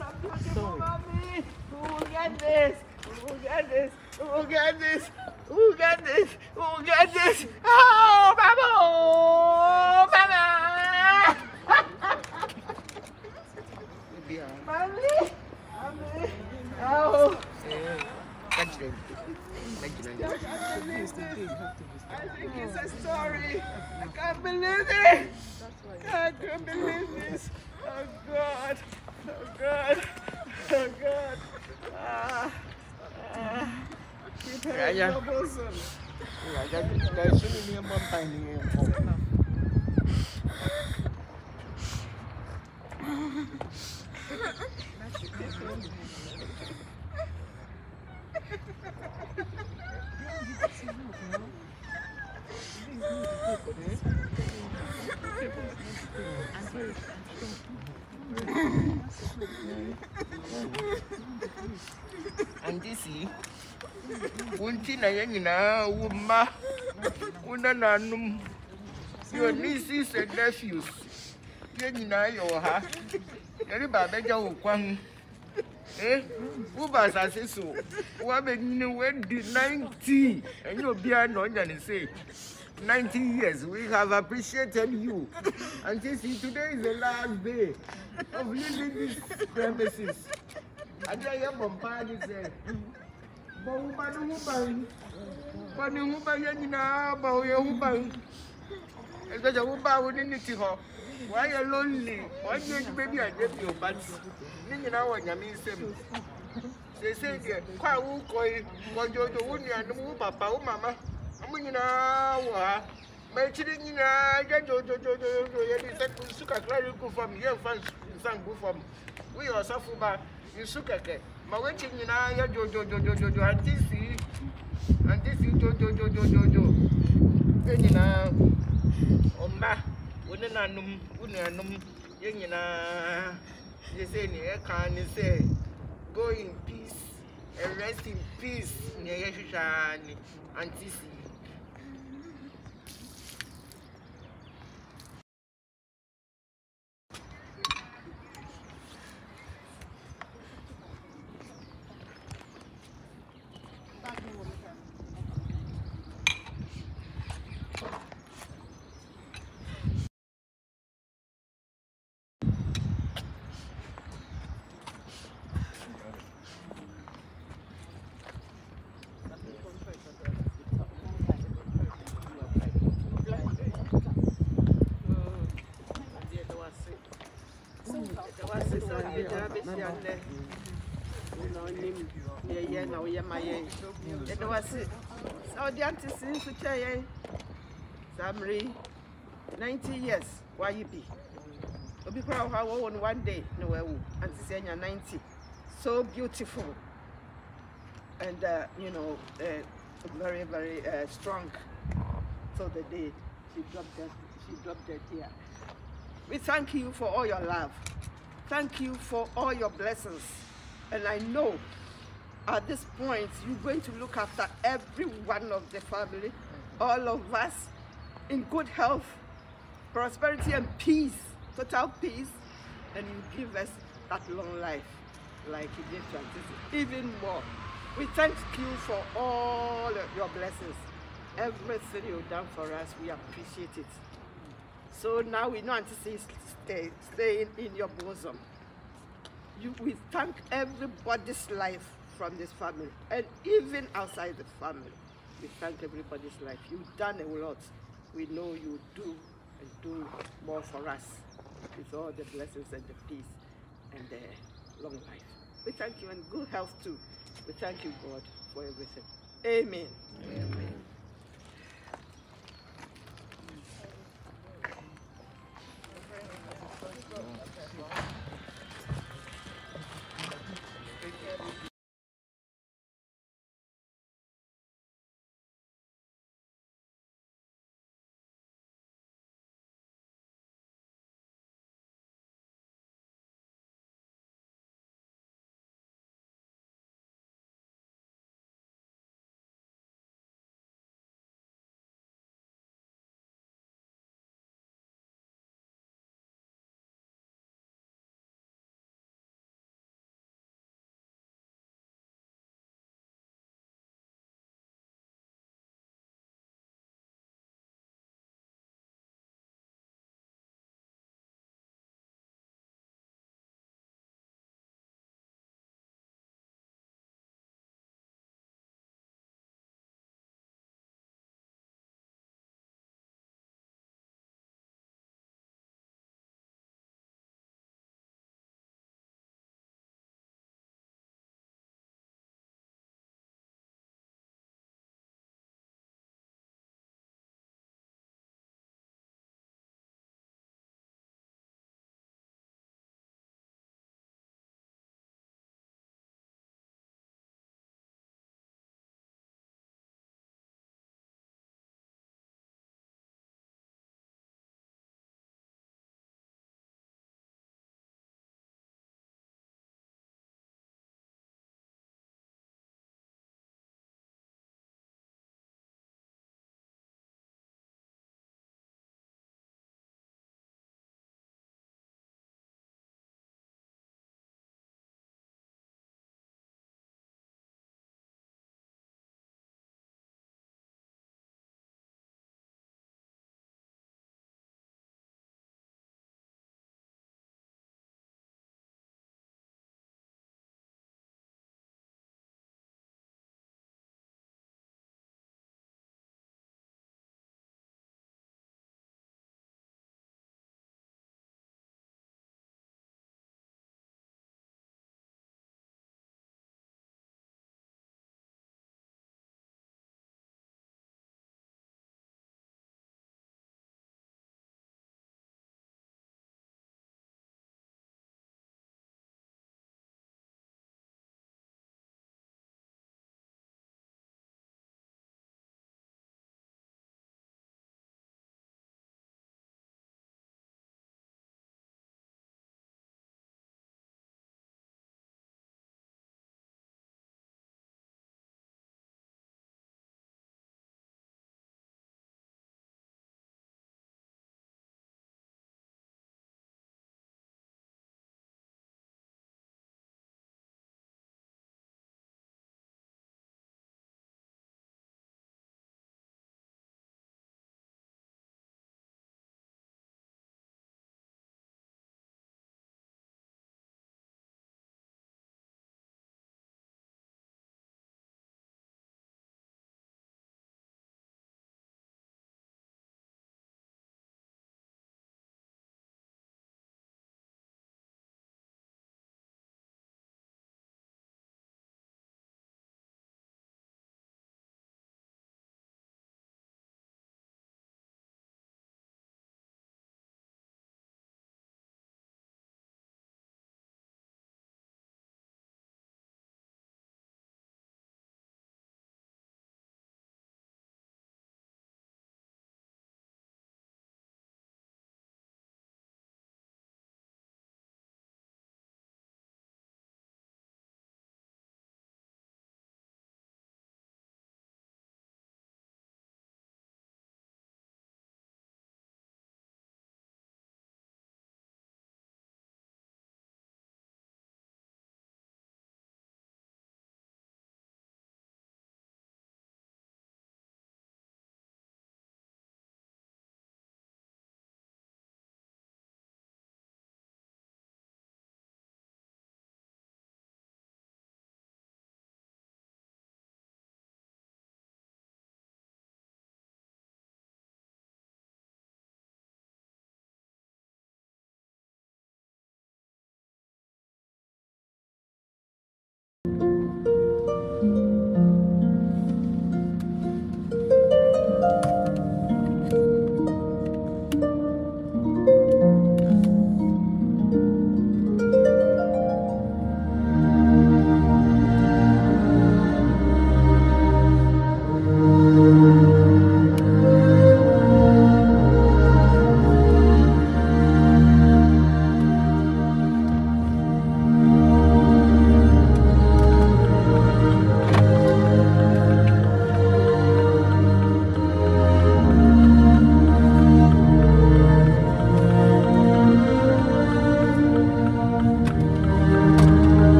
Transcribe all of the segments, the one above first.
some beautiful mommy. Who will get this? Who will get this? Who will get this? Who will get this? Who will get this? Oh, Mama! Oh, Mama! Mommy! Mommy! Oh! I think it's a story. I can't believe it. I can't believe this. Oh God. Oh God. Oh God. Keep her in your bosom. Auntie, see, Auntie, na wuma, nanum. Your nieces and nephews, yenina yoha. Everybody go kwang. Ubas as so. Woman, when did 90 and you'll be an onion and say 90 years. We have appreciated you. And see, today is the last day of leaving these premises. And I am on party said, Bowman, because a woman wouldn't need to go. Why are you lonely? Why do you baby and you but you know what I mean? They say, quite who call you and papa, mamma. I'm in our mentioning in a suka go from here, fan go from. We are suffer back in suka. My waiting in a jojo, and this is jojo. Then you know. Oma, unanum, yenina. You say, can you say, go in peace and rest in peace, Nyashani, Auntie. The auntie seems to say, Samri, 90 years, why you be? You'll be proud how on one day, no, auntie saying you're 90. So beautiful. And, very, very strong. So the day she dropped dead here. We thank you for all your love. Thank you for all your blessings. And I know at this point, you're going to look after every one of the family, all of us, in good health, prosperity and peace, total peace, and you give us that long life like you gave to Auntie, even more. We thank you for all of your blessings. Everything you've done for us, we appreciate it. So now we know Auntie staying in your bosom. We thank everybody's life from this family, and even outside the family. We thank everybody's life. You've done a lot. We know you do and do more for us with all the blessings and the peace and the long life. We thank you, and good health too. We thank you, God, for everything. Amen. Amen.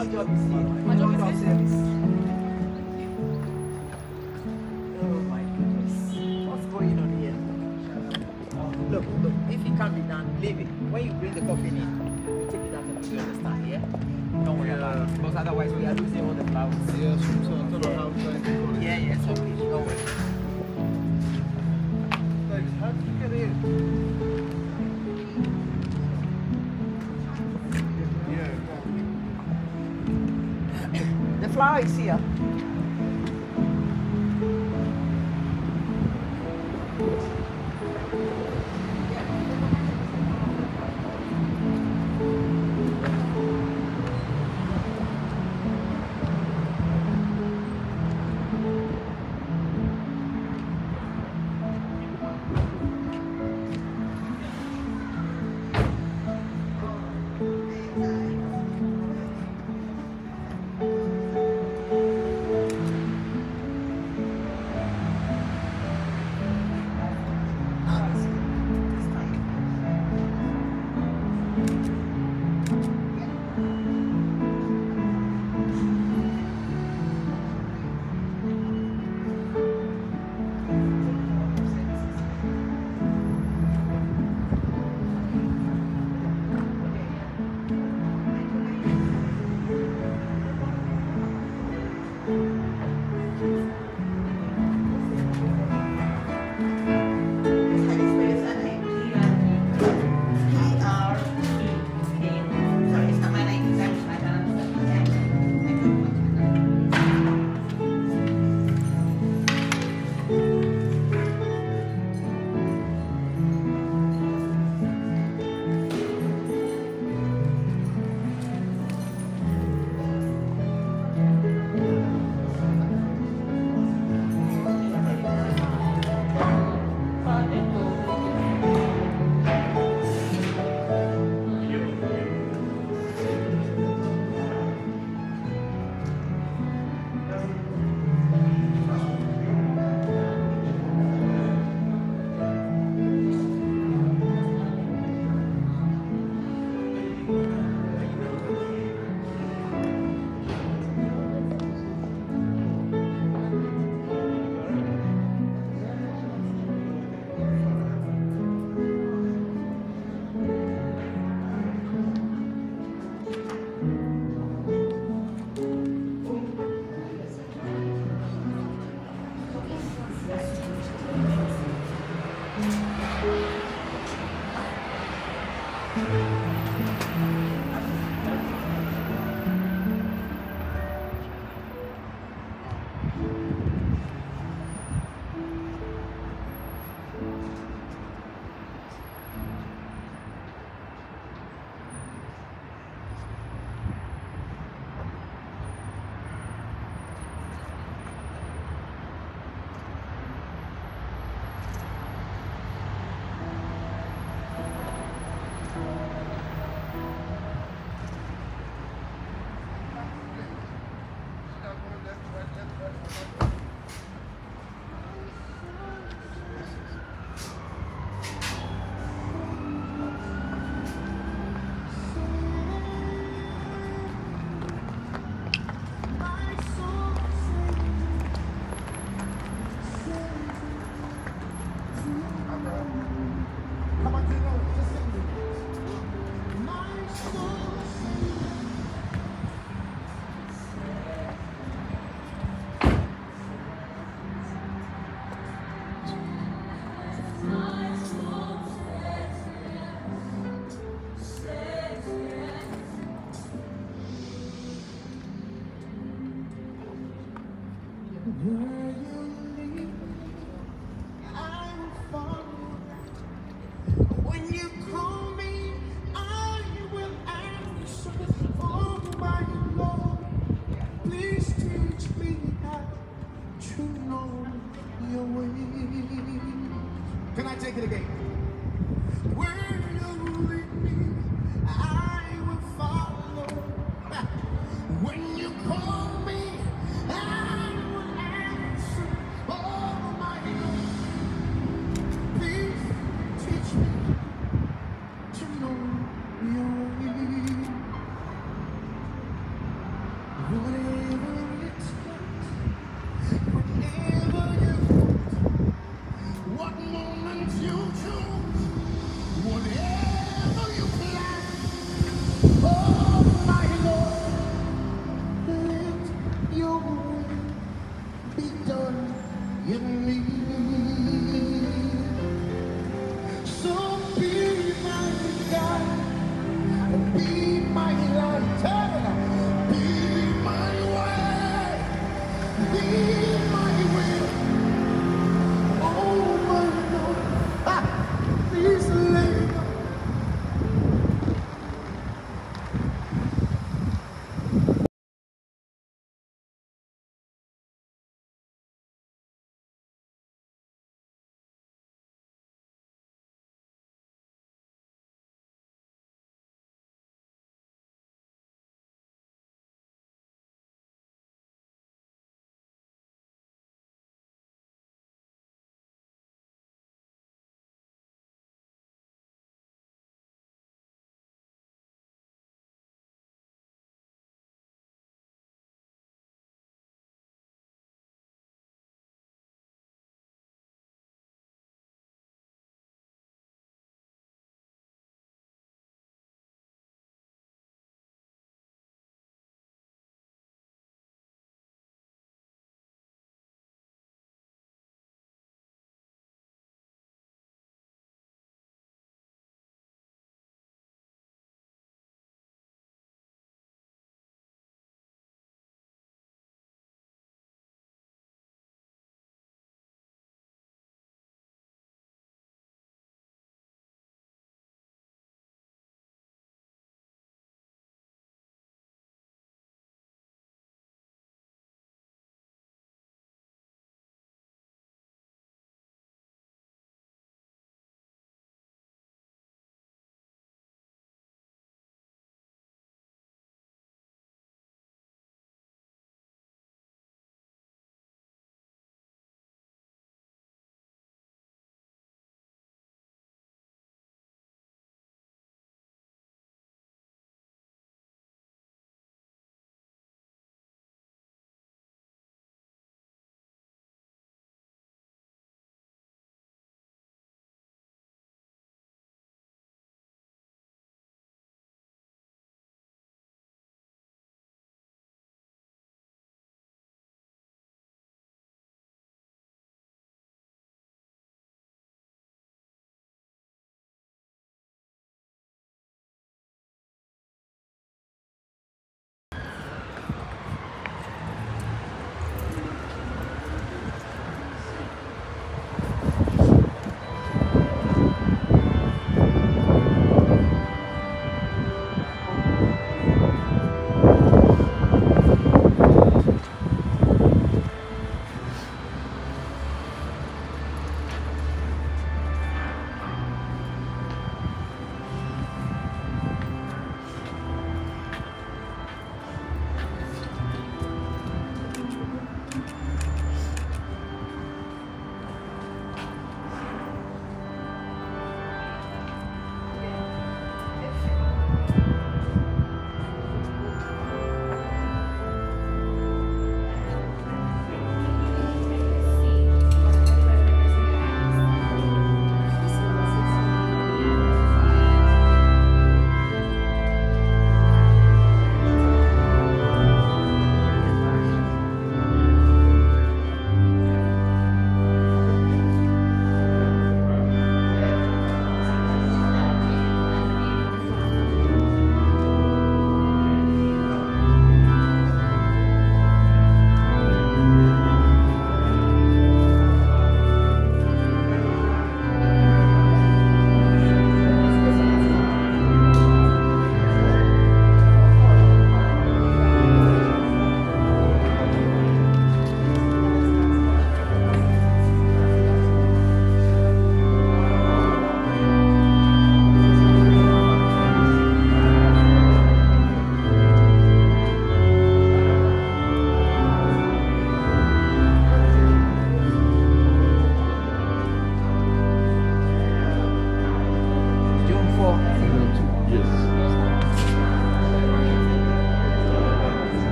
Your job is here. My job is service. Oh my goodness. What's going on here? Look, if it can't be done, leave it. When you bring the coffin in, you take it out and put it on the stand, yeah? Don't worry about it. Because otherwise we are losing all the flowers. Yeah, so I don't know how to try to do it. Yeah, it's okay. Don't worry. Like, how did you get in? The flower is here. Can I take it again? Where you lead me, I will follow. When you call me, I will answer. Oh my God, please teach me to know your way. Whatever you plan, oh my Lord, let your will be done in me. So be my God, be my light, be my way, be my will. Oh my Lord, please lay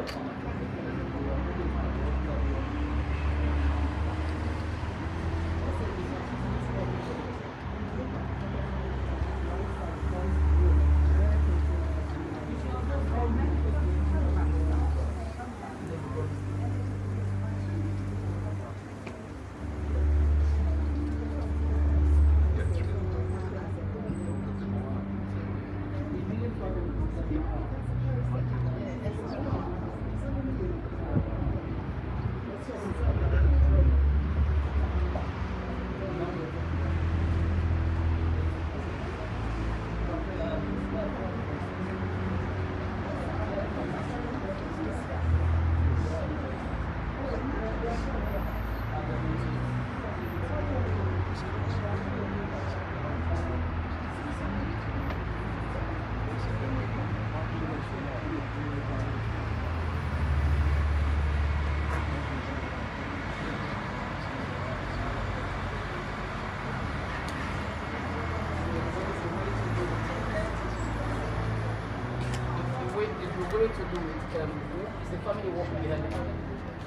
Going to do with is the family walking behind the family?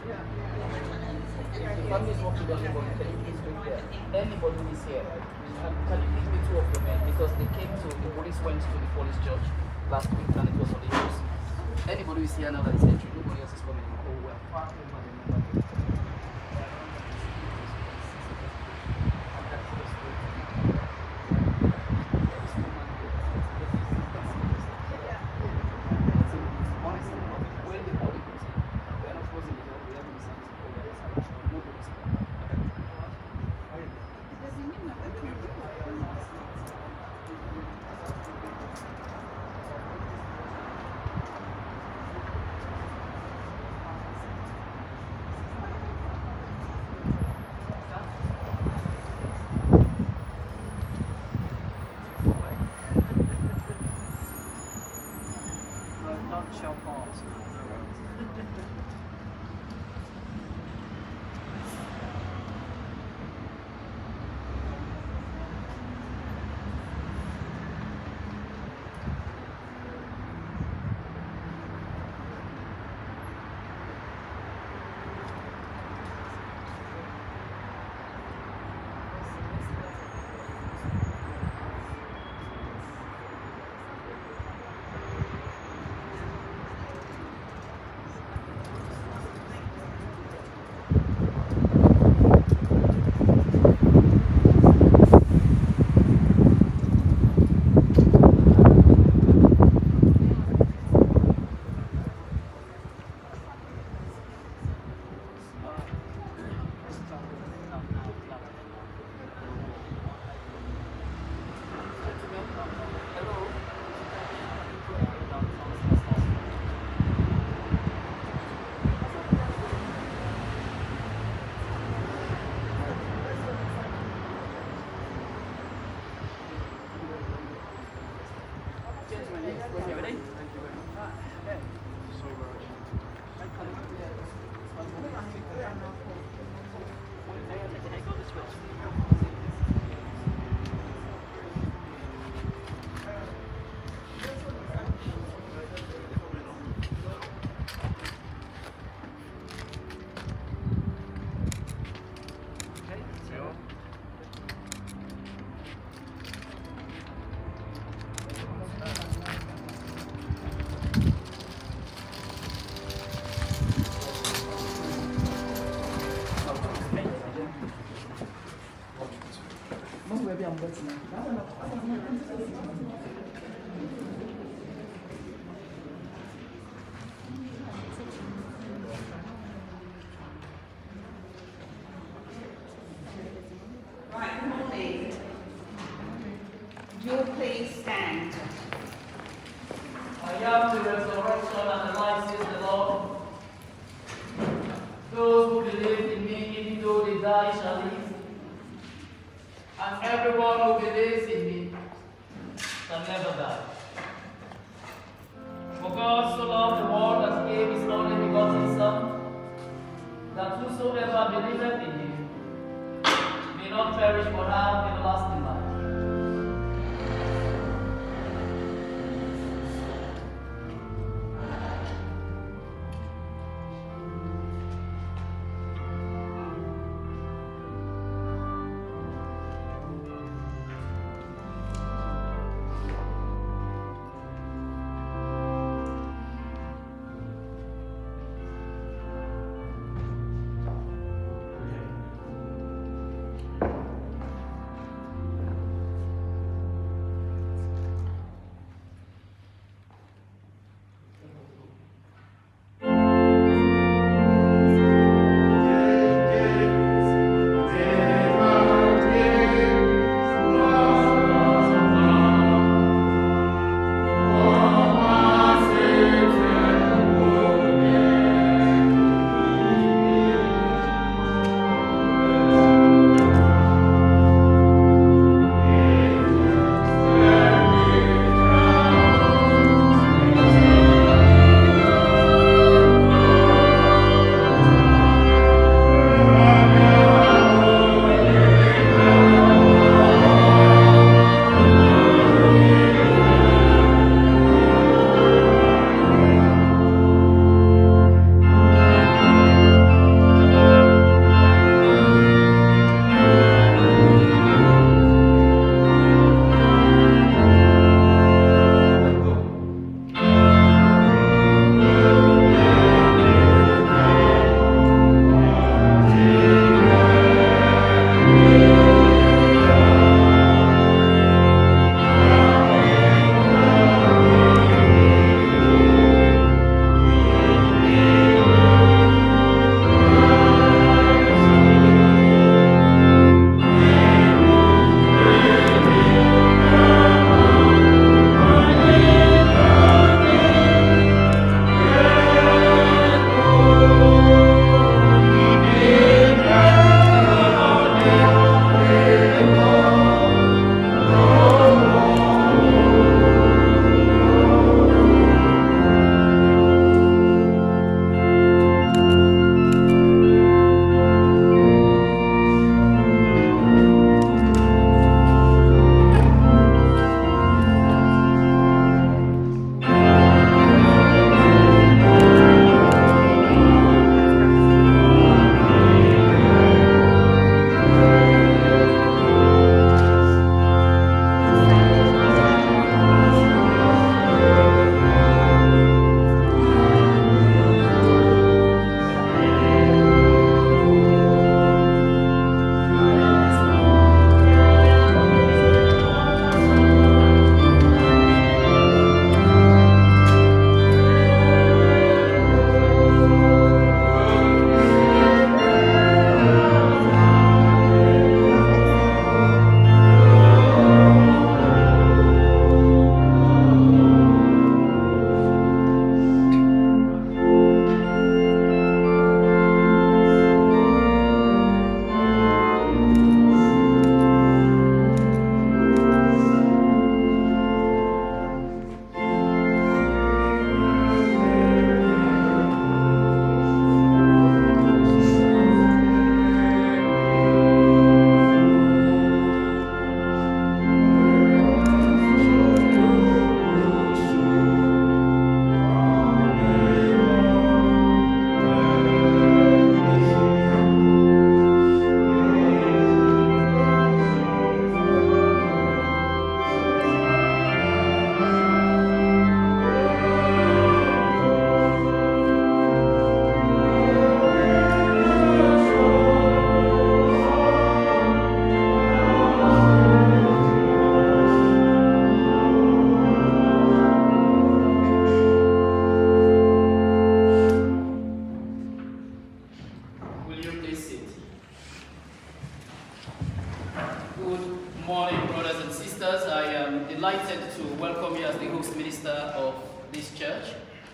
If the family is walking behind the family, can you please bring there? Anybody who is here, can you give me 2 of your men? Because they came to, the police went to the police church last week and it was on the news. Anybody who is here now that is entering, nobody else is coming in. Oh, we're far over the number.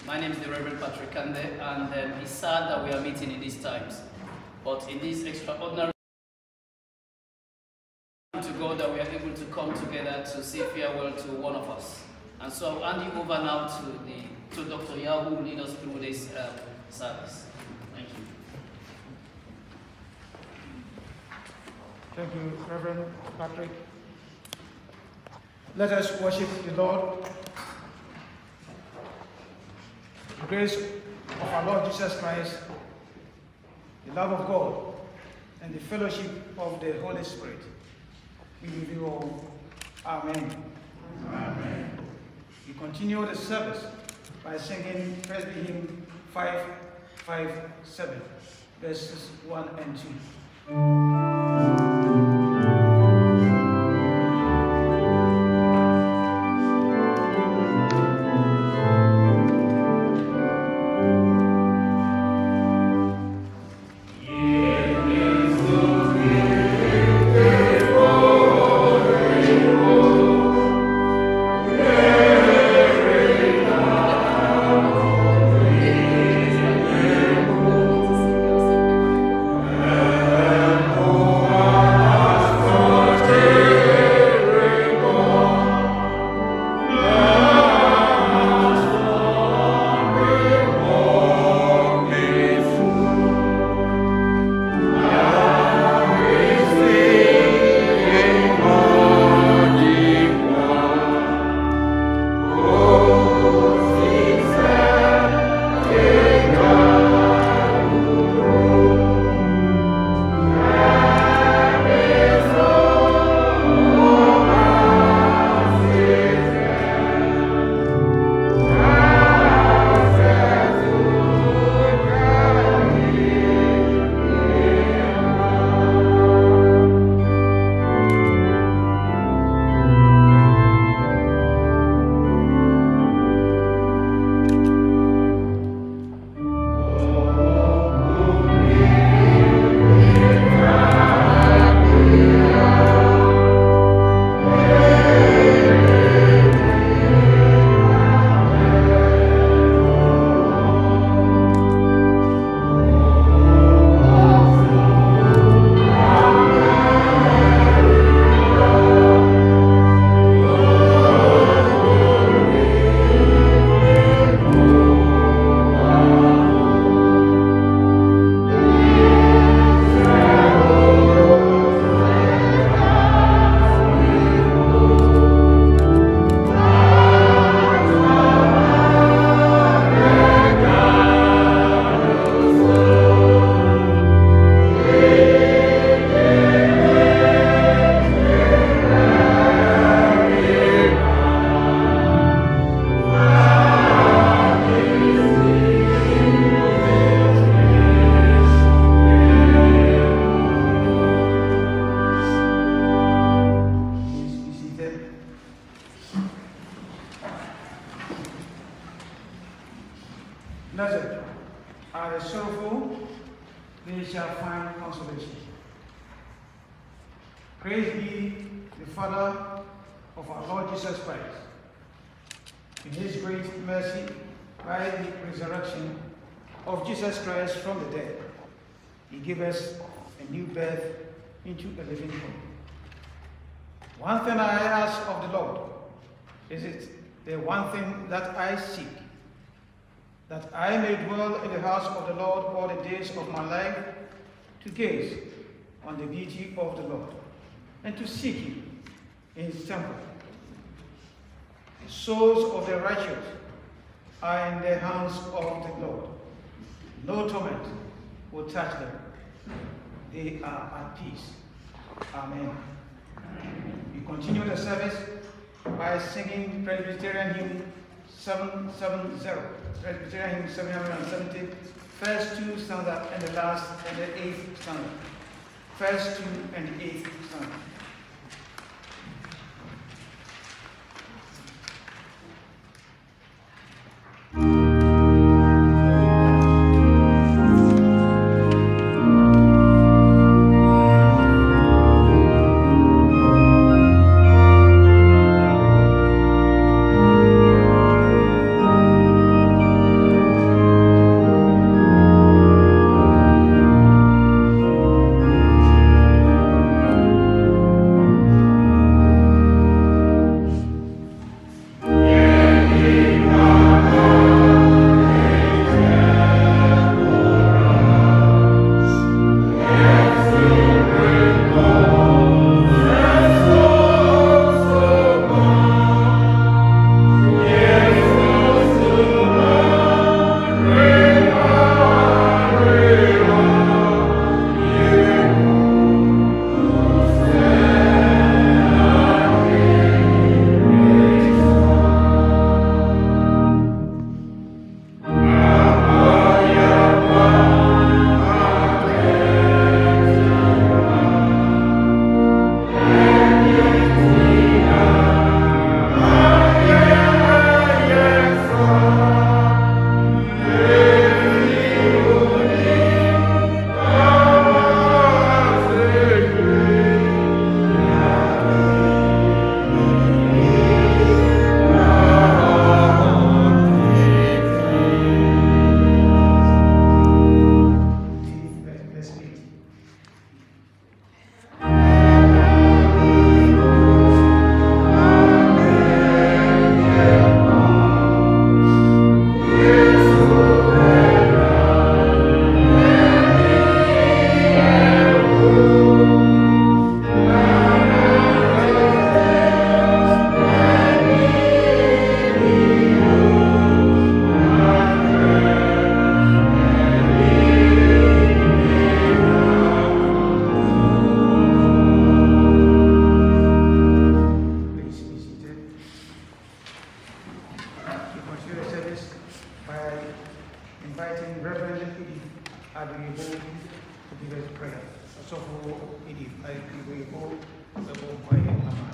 My name is the Reverend Patrick Kande, and it's sad that we are meeting in these times. But in this extraordinary to God that we are able to come together to say farewell to one of us. And so I'll hand you over now to Dr. Yao, who will lead us through this service. Thank you. Thank you, Reverend Patrick. Let us worship the Lord. The grace of our Lord Jesus Christ, the love of God, and the fellowship of the Holy Spirit be with you all. Amen. Amen. We continue the service by singing Presby Hymn 557, verses 1 and 2. Blessed are the sorrowful, they shall find consolation. Praise be the Father of our Lord Jesus Christ. In his great mercy, by the resurrection of Jesus Christ from the dead, he gave us a new birth into a living hope. One thing I ask of the Lord, is it the one thing that I seek, that I may dwell in the house of the Lord all the days of my life, to gaze on the beauty of the Lord, and to seek him in his temple. The souls of the righteous are in the hands of the Lord. No torment will touch them. They are at peace. Amen. We continue the service by singing Presbyterian hymn 770. Presbyterian hymn 770, first two stanza and the last and the eighth stanza. First two and eighth stanza. inviting Reverend Edith Addo to give us prayer. So for Edith, I will go the Obaapayin Mama.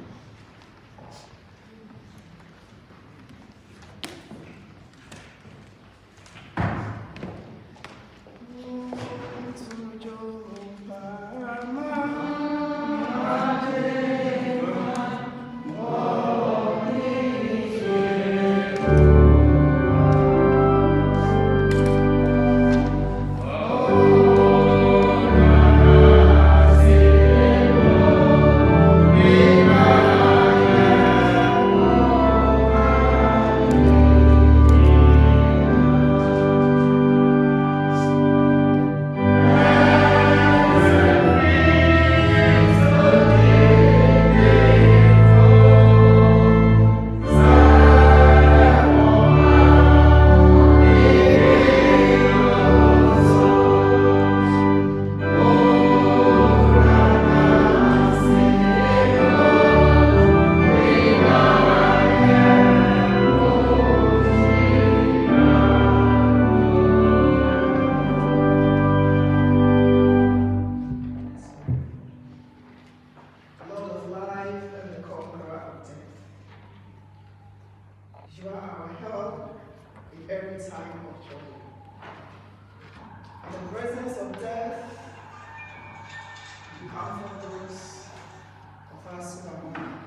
You are our help in every time of trouble. In the presence of death, you comfort those of us who are mourning.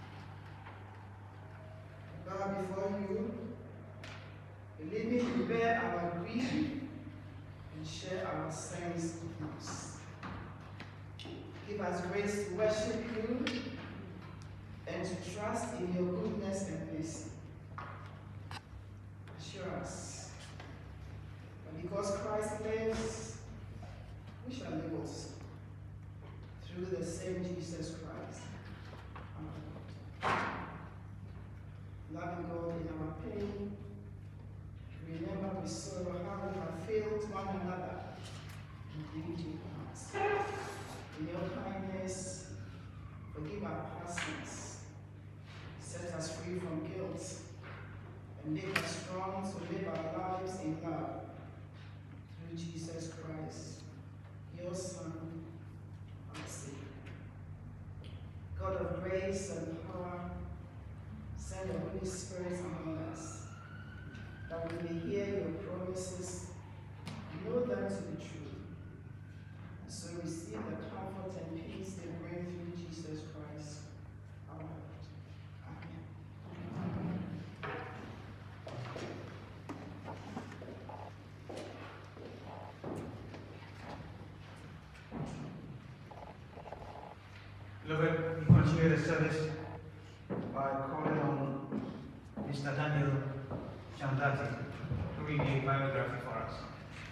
God, before you, believe me, to bear our grief and share our sense of loss. Give us grace to worship you and to trust in your goodness and mercy. Assure us that because Christ lives, we shall live also through the same Jesus Christ, our Lord. Loving God in our pain, remember with sorrow how we have failed one another and grieved your hearts. In your kindness, forgive our past sins, set us free from guilt, and make us strong to live our lives in love through Jesus Christ, your Son, our Savior. God of grace and power, send your Holy Spirit among us, that we may hear your promises and know them to be true, and so receive the comfort and peace they bring through Jesus Christ, our Lord. Amen. Beloved, we continue the service by calling on Mr. Daniel Chandati to read a biography for us.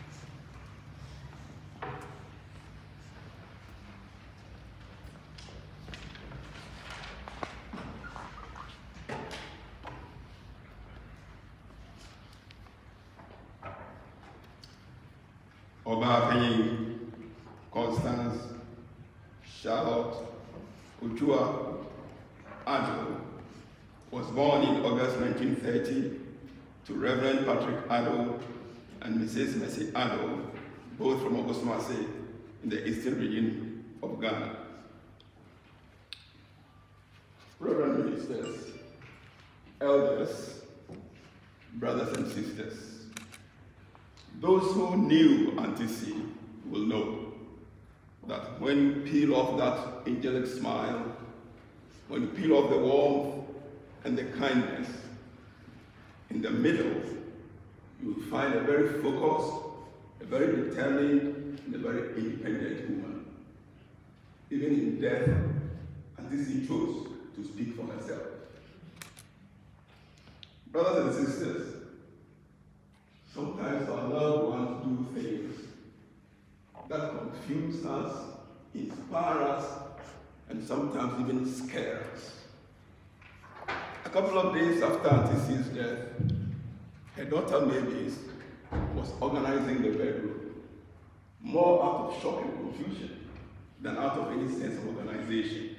Obaapayin, Constance, Charlotte, Otwiwa, Addo was born in August 1930 to Reverend Patrick Addo and Mrs. Mercy Addo, both from Obaapayin in the eastern region of Ghana. Reverend ministers, elders, brothers and sisters, those who knew Auntie will know that when you peel off that angelic smile, when you peel off the warmth and the kindness, in the middle, you will find a very focused, a very determined, and a very independent woman. Even in death, Auntie chose to speak for herself. Brothers and sisters, sometimes our loved ones do things that confuse us, inspire us, and sometimes even scare us. A couple of days after Auntie's death, her daughter Mavis was organizing the bedroom, more out of shock and confusion than out of any sense of organization.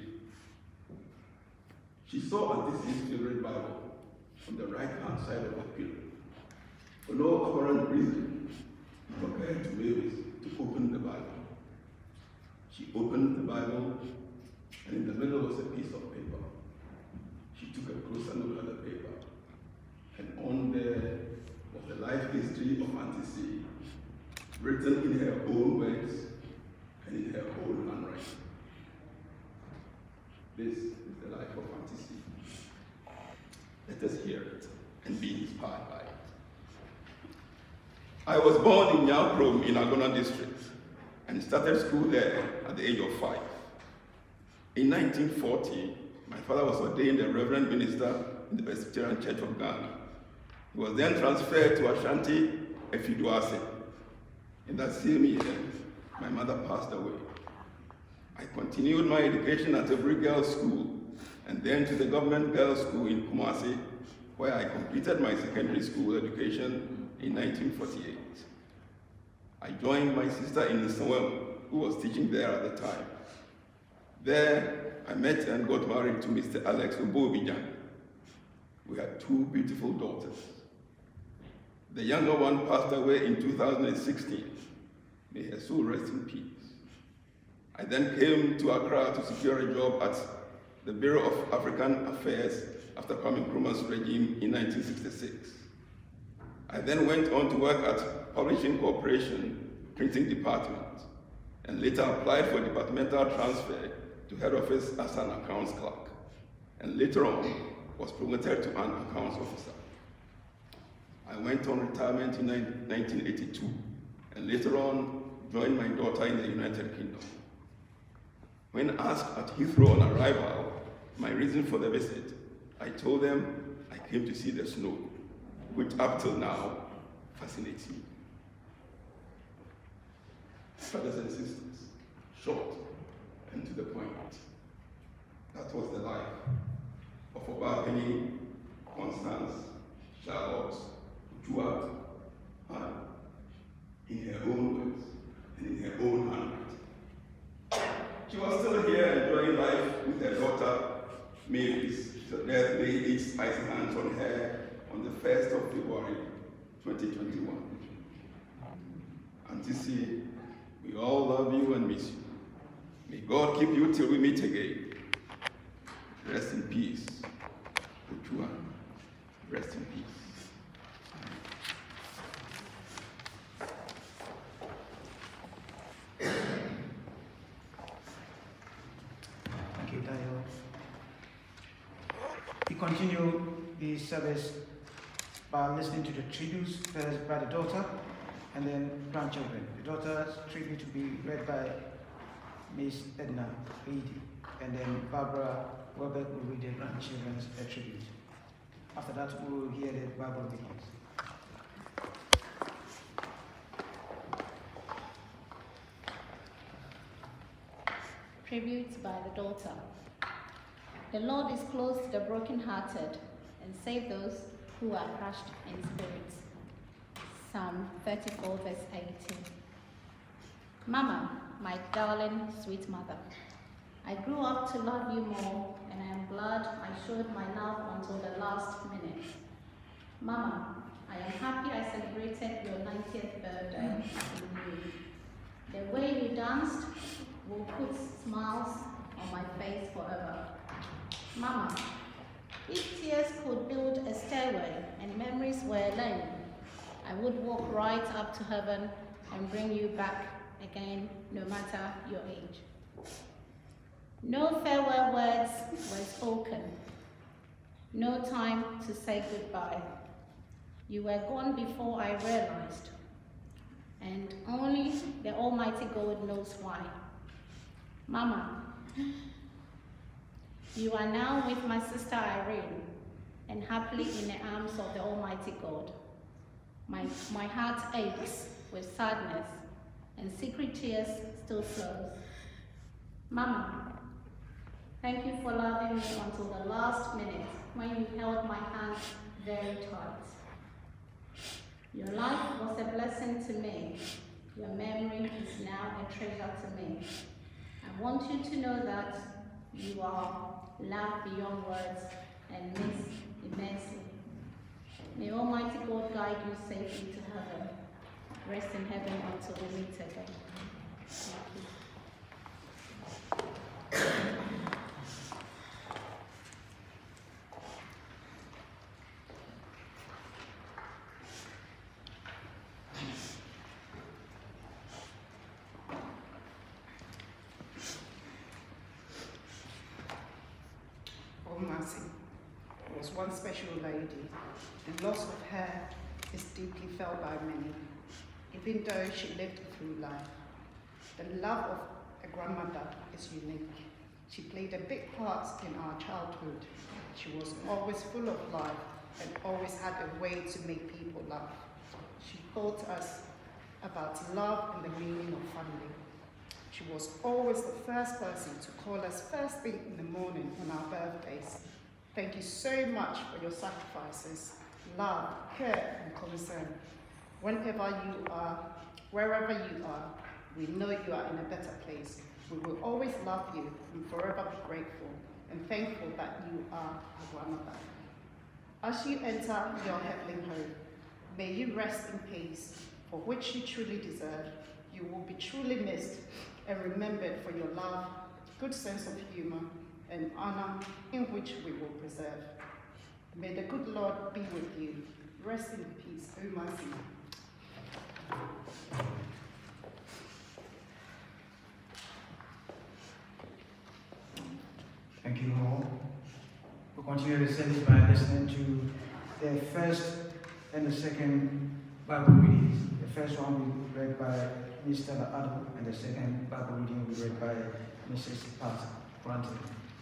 She saw Auntie's favorite Bible on the right-hand side of her pillow. For no apparent reason, it occurred to Mavis to open the Bible. She opened the Bible, and in the middle was a piece of paper. She took a closer look at the paper, and on there was the life history of Auntie C, written in her own words and in her own handwriting. This is the life of Auntie C. Let us hear it and be inspired by it. I was born in Nyakrom in Agona district and started school there at the age of 5. In 1940, my father was ordained a reverend minister in the Presbyterian Church of Ghana. He was then transferred to Ashanti, Efiduase. In that same year, my mother passed away. I continued my education at Every Girls' School and then to the government girls' school in Kumasi, where I completed my secondary school education in 1948. I joined my sister in Nsawam, who was teaching there at the time. There, I met and got married to Mr. Alex Obobijan. We had 2 beautiful daughters. The younger one passed away in 2016. May her soul rest in peace. I then came to Accra to secure a job at the Bureau of African Affairs after Kwame Nkrumah's regime in 1966. I then went on to work at Publishing Corporation, Printing Department, and later applied for departmental transfer to head office as an accounts clerk, and later on was promoted to an accounts officer. I went on retirement in 1982, and later on joined my daughter in the United Kingdom. When asked at Heathrow on arrival my reason for the visit, I told them I came to see the snow, which up till now fascinates me. Brothers and sisters, short and to the point, that was the life of Obaapayin, Constance, Charlotte, Otwiwa, in her own words and in her own handwriting. She was still here enjoying life with her daughter, Mavis, till death laid its icy hands on her on the 1st of February, 2021. Auntie C, we all love you and miss you. May God keep you till we meet again. Rest in peace. Otwiwa, rest in peace. Thank you, Dayo. We continue the service by listening to the tributes first by the daughter and then grandchildren. The daughter's tribute to be read by Miss Edna Eidi, and then Barbara Welbeck will read the grandchildren's tribute. After that, we will hear the Bible readings. Tribute by the daughter. The Lord is close to the brokenhearted and save those who are crushed in spirit. Psalm 34, verse 18. Mama, my darling, sweet mother, I grew up to love you more, and I am glad I showed my love until the last minute. Mama, I am happy I celebrated your 90th birthday with you. The way you danced will put smiles on my face forever. Mama, if tears could build a stairway and memories were a lane, I would walk right up to heaven and bring you back again, no matter your age. No farewell words were spoken. No time to say goodbye. You were gone before I realized, and only the Almighty God knows why. Mama, you are now with my sister Irene, and happily in the arms of the Almighty God. My heart aches with sadness, and secret tears still flow. Mama, thank you for loving me until the last minute when you held my hand very tight. Your life was a blessing to me. Your memory is now a treasure to me. I want you to know that you are loved beyond words and missed immensely. May Almighty God guide you safely to heaven. Rest in heaven until we meet again. Thank you. Oh, Mercy was one special lady. The loss of her is deeply felt by many, even though she lived through life. The love of a grandmother is unique. She played a big part in our childhood. She was always full of life and always had a way to make people laugh. She taught us about love and the meaning of family. She was always the first person to call us first thing in the morning on our birthdays. Thank you so much for your sacrifices, love, care, and concern. Whenever you are, wherever you are, we know you are in a better place. We will always love you and forever be grateful and thankful that you are our grandmother. As you enter your heavenly home, may you rest in peace, for which you truly deserve. You will be truly missed and remembered for your love, good sense of humor, and honor in which we will preserve. May the good Lord be with you. Rest in peace, O Mercy. Thank you all. We'll continue the service by listening to the first and the second Bible readings. The first one will be read by Mr. Addo, and the second Bible reading will be read by Mrs. Pat Granton.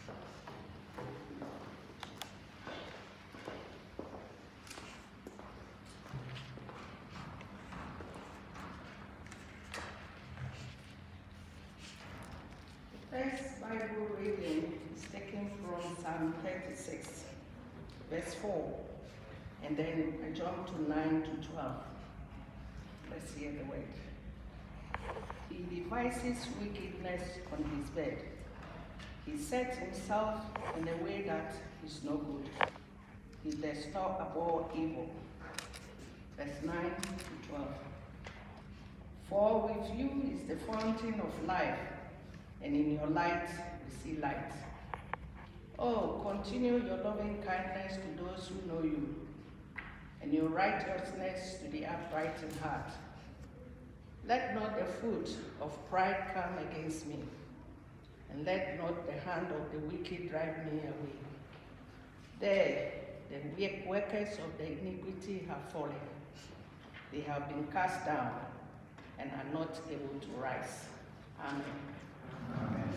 First Bible reading is taken from Psalm 36, verse 4, and then I jump to 9 to 12. Let's hear the word. He devises wickedness on his bed. He sets himself in a way that is no good. He does not abhor evil. Verse 9 to 12. For with you is the fountain of life, and in your light we see light. Oh, continue your loving kindness to those who know you, and your righteousness to the upright in heart. Let not the foot of pride come against me, and let not the hand of the wicked drive me away. There, the workers of the iniquity have fallen. They have been cast down and are not able to rise. Amen. Amen.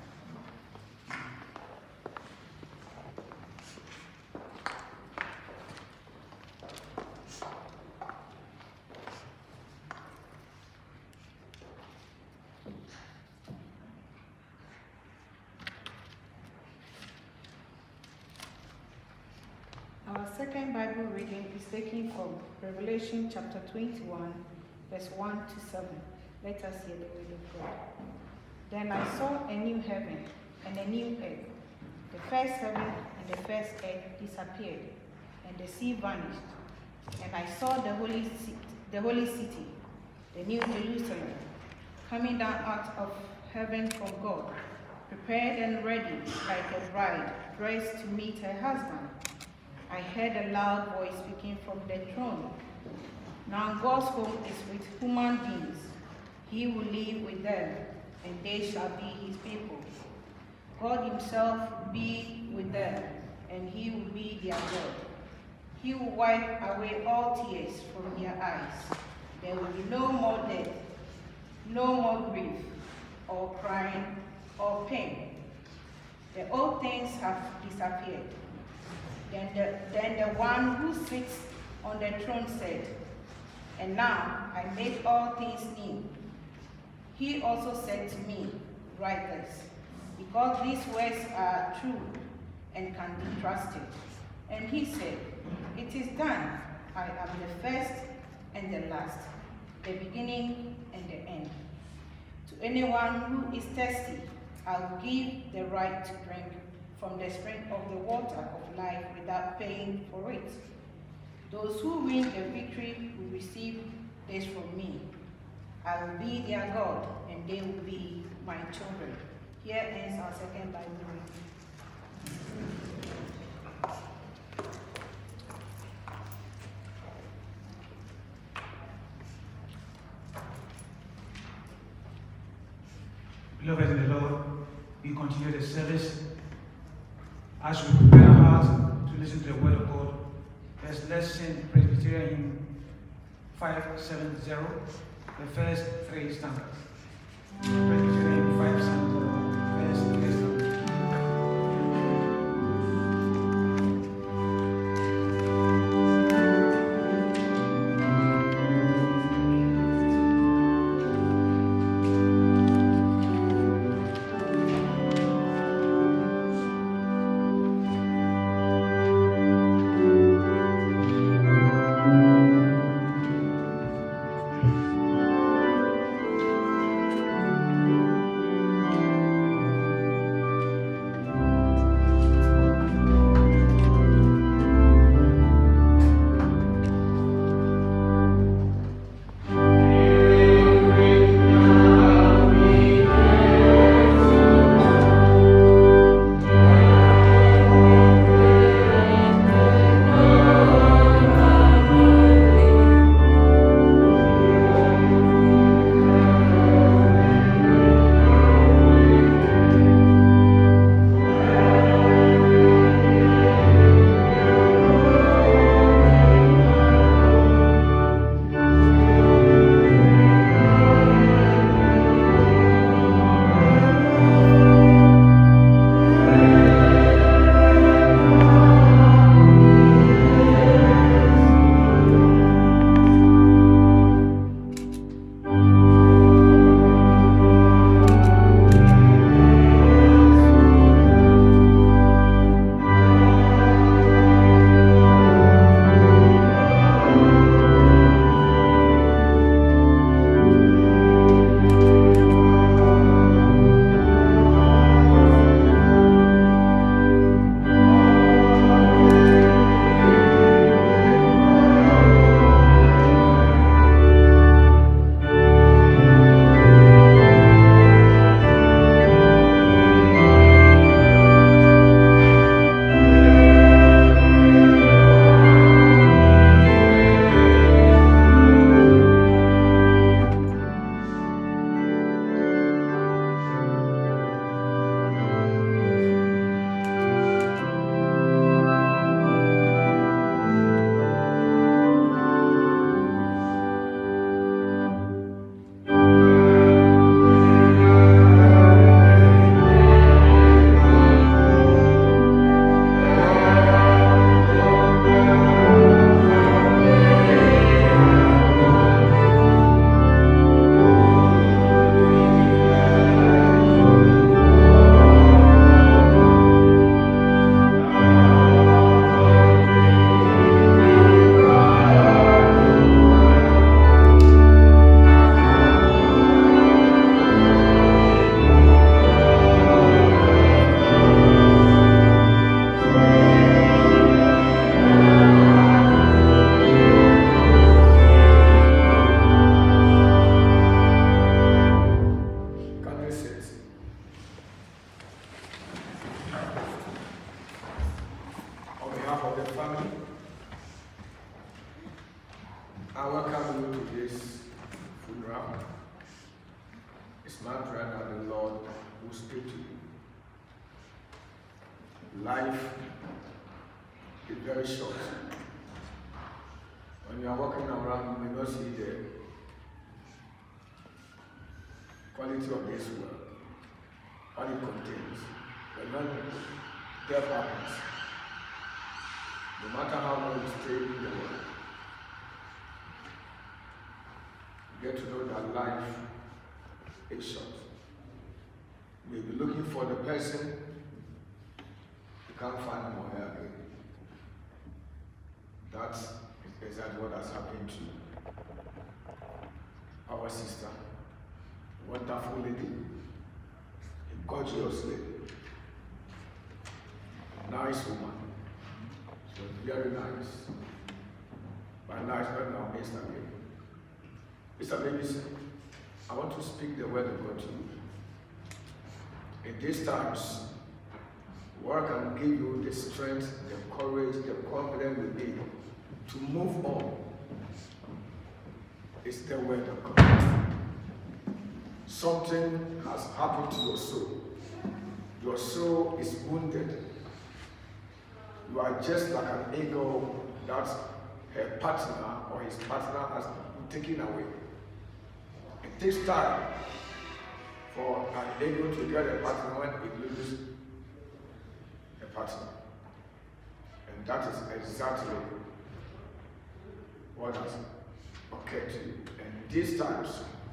Our second Bible reading is taken from Revelation chapter 21, verse 1 to 7. Let us hear the word of God. Then I saw a new heaven and a new earth. The first heaven and the first earth disappeared, and the sea vanished. And I saw the holy city, the new Jerusalem, coming down out of heaven from God, prepared and ready like a bride dressed to meet her husband. I heard a loud voice speaking from the throne. Now God's home is with human beings. He will live with them, and they shall be his people. God himself will be with them, and he will be their God. He will wipe away all tears from their eyes. There will be no more death, no more grief, or crying, or pain. The old things have disappeared. Then the one who sits on the throne said, "And now I make all things new." He also said to me, "Write this, because these words are true and can be trusted." And he said, "It is done. I am the first and the last, the beginning and the end. To anyone who is thirsty, I will give the right to drink from the spring of the water of life without paying for it. Those who win the victory will receive this from me. I will be their God, and they will be my children. Here ends our second Bible reading. Beloved in the Lord, we continue the service. As we prepare our hearts to listen to the word of God, let's sing Presbyterian hymn 570, the first three stanzas. Presbyterian hymn 570, first three stanzas. I welcome you to this funeral. It's my prayer that the Lord will speak to you. Life is very short. When you are walking around, you may not see the quality of this world, what it contains. But when death happens, no matter how long you stay in the world, you get to know that life is short. You may be looking for the person, you can't find him or her again. That's exactly what has happened to our sister, a wonderful lady, a gorgeous lady, a nice woman. She was very nice. And now it's not now, Mr. Baby. Mr. Baby said, I want to speak the word of God to you. In these times, what can give you the strength, the courage, the confidence you need to move on is the word of God. Something has happened to your soul. Your soul is wounded. You are just like an eagle that her partner or his partner has been taken away. It takes time for an eagle to get a partner when it loses a partner. And that is exactly what has occurred to you. And these times,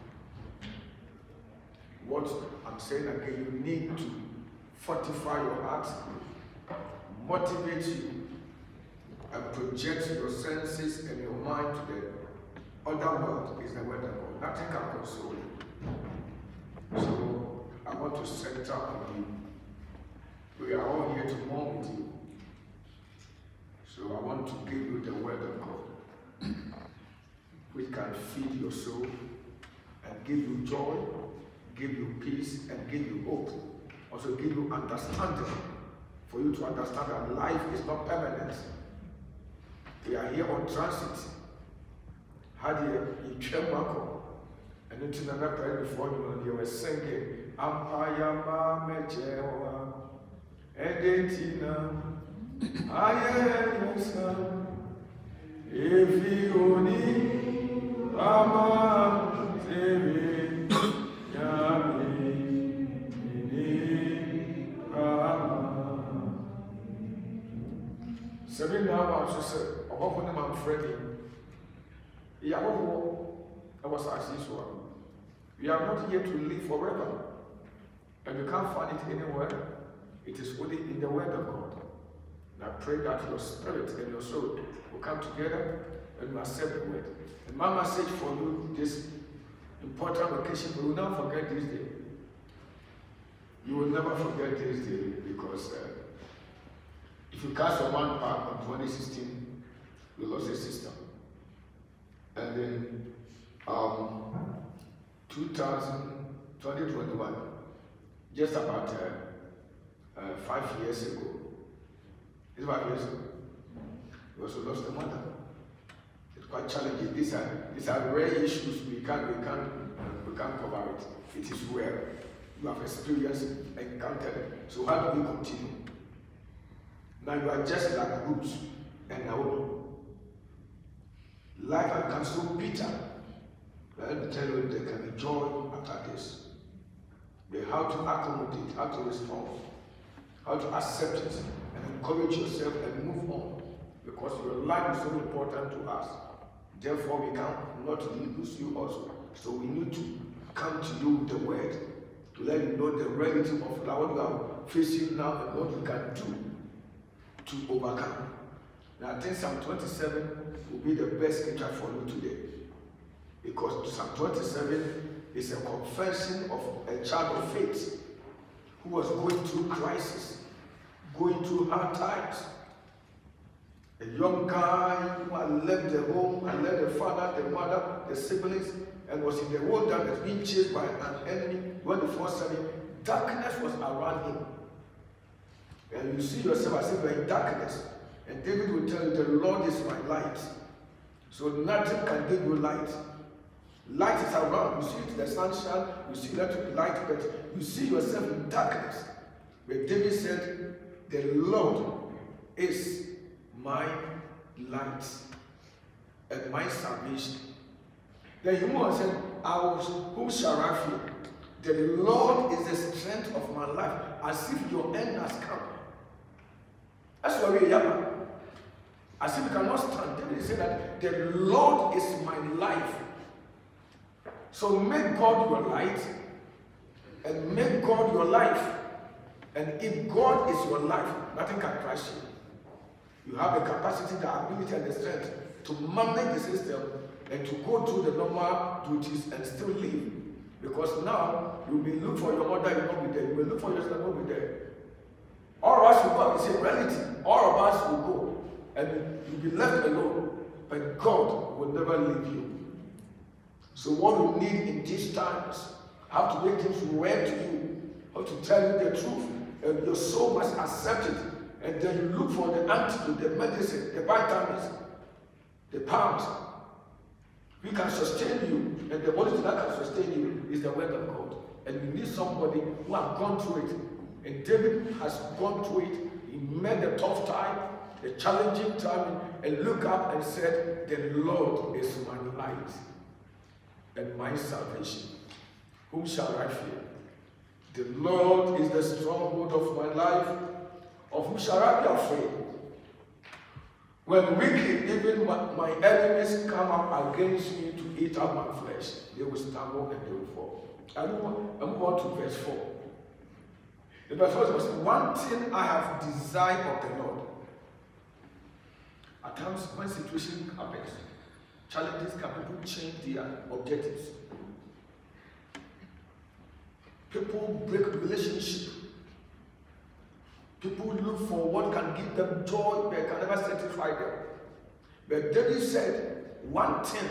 what I'm saying again, you need to fortify your heart, motivate you, and project your senses and your mind to the other world is the word of God. Nothing can console you. So I want to center on you. We are all here to mourn with you. So I want to give you the word of God, which can feed your soul and give you joy, give you peace, and give you hope. Also give you understanding, for you to understand that life is not permanent. We are here on transit. Had you Chemako, and it's another prayer before you when you were singing, Ampayama Mechewa, Edentina, Ayesa, Evioni, Ama, Tevi, Yami, Ini, Ama. Seven hours, she said, I hope when I'm Freddie. I was asking so. We are not here to live forever. And you can't find it anywhere. It is only in the word of God. And I pray that your spirit and your soul will come together and you accept the word. And my message for you, this important occasion, you will not forget this day. You will never forget this day because if you cast your mind back on 2016, you lost a sister. And then 2021, just about 5 years ago, it's 5 years ago, you also lost a mother. It's quite challenging. These are rare issues. We can't cover it. It is rare. You have experienced, encountered it. So how do we continue? Now you are just like Roots and Naomi. Life has become so bitter. Let me tell you, there can be joy after this. But how to accommodate, how to respond, how to accept it, and encourage yourself and move on. Because your life is so important to us. Therefore, we cannot lose you also. So we need to come to you with the word to let you know the reality of what you are facing now and what you can do to overcome. Now, I think Psalm 27 will be the best scripture for you today. Because Psalm 27 is a confession of a child of faith who was going through crisis, going through hard times. A young guy who had left the home, and left the father, the mother, the siblings, and was in the wilderness being chased by an enemy 24/7. Darkness was around him. And you see yourself as if you're in darkness. And David will tell you, the Lord is my light. So nothing can give you light. Light is around. You see the sunshine, you see that light, but you see yourself in darkness. But David said, the Lord is my light and my salvation. Then human said, whom shall I fear? The Lord is the strength of my life, as if your end has come. That's why we are. As if we cannot stand. David said that the Lord is my life. So make God your light and make God your life. And if God is your life, nothing can crush you. You have the capacity, the ability, and the strength to manage the system and to go through the normal duties and still live. Because now you will look for your mother, you will not be there. You will look for your sister, you will not be there. All of us will go. It's a reality. All of us will go. And you'll be left alone. but God will never leave you. So what we need in these times, have to make things rare to you, have to tell you the truth, and your soul must accept it, and then you look for the antidote, the medicine, the vitamins, the palms. We can sustain you, and the only thing that can sustain you is the word of God. And we need somebody who has gone through it. And David has gone through it. He met the tough time, the challenging time, and looked up and said, "The Lord is my light and my salvation. Whom shall I fear? The Lord is the stronghold of my life. Of whom shall I be afraid? When wicked, even my enemies come up against me to eat up my flesh, they will stumble and they will fall." I move on to verse 4. The verse 4 says, "One thing I have desired of the Lord." At times, when situation happens, challenges can people change their objectives. People break relationship. People look for what can give them joy, but can never satisfy them. But David said, "One thing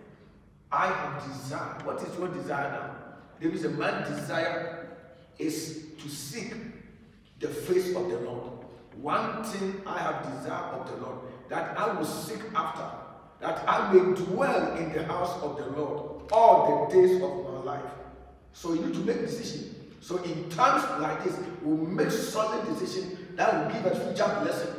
I have desired." What is your desire now? David said, "My desire is to seek the face of the Lord. One thing I have desired of the Lord, that I will seek after, that I may dwell in the house of the Lord all the days of my life." So you need to make a decision. So in times like this, we'll make solid decisions that will give us future blessing.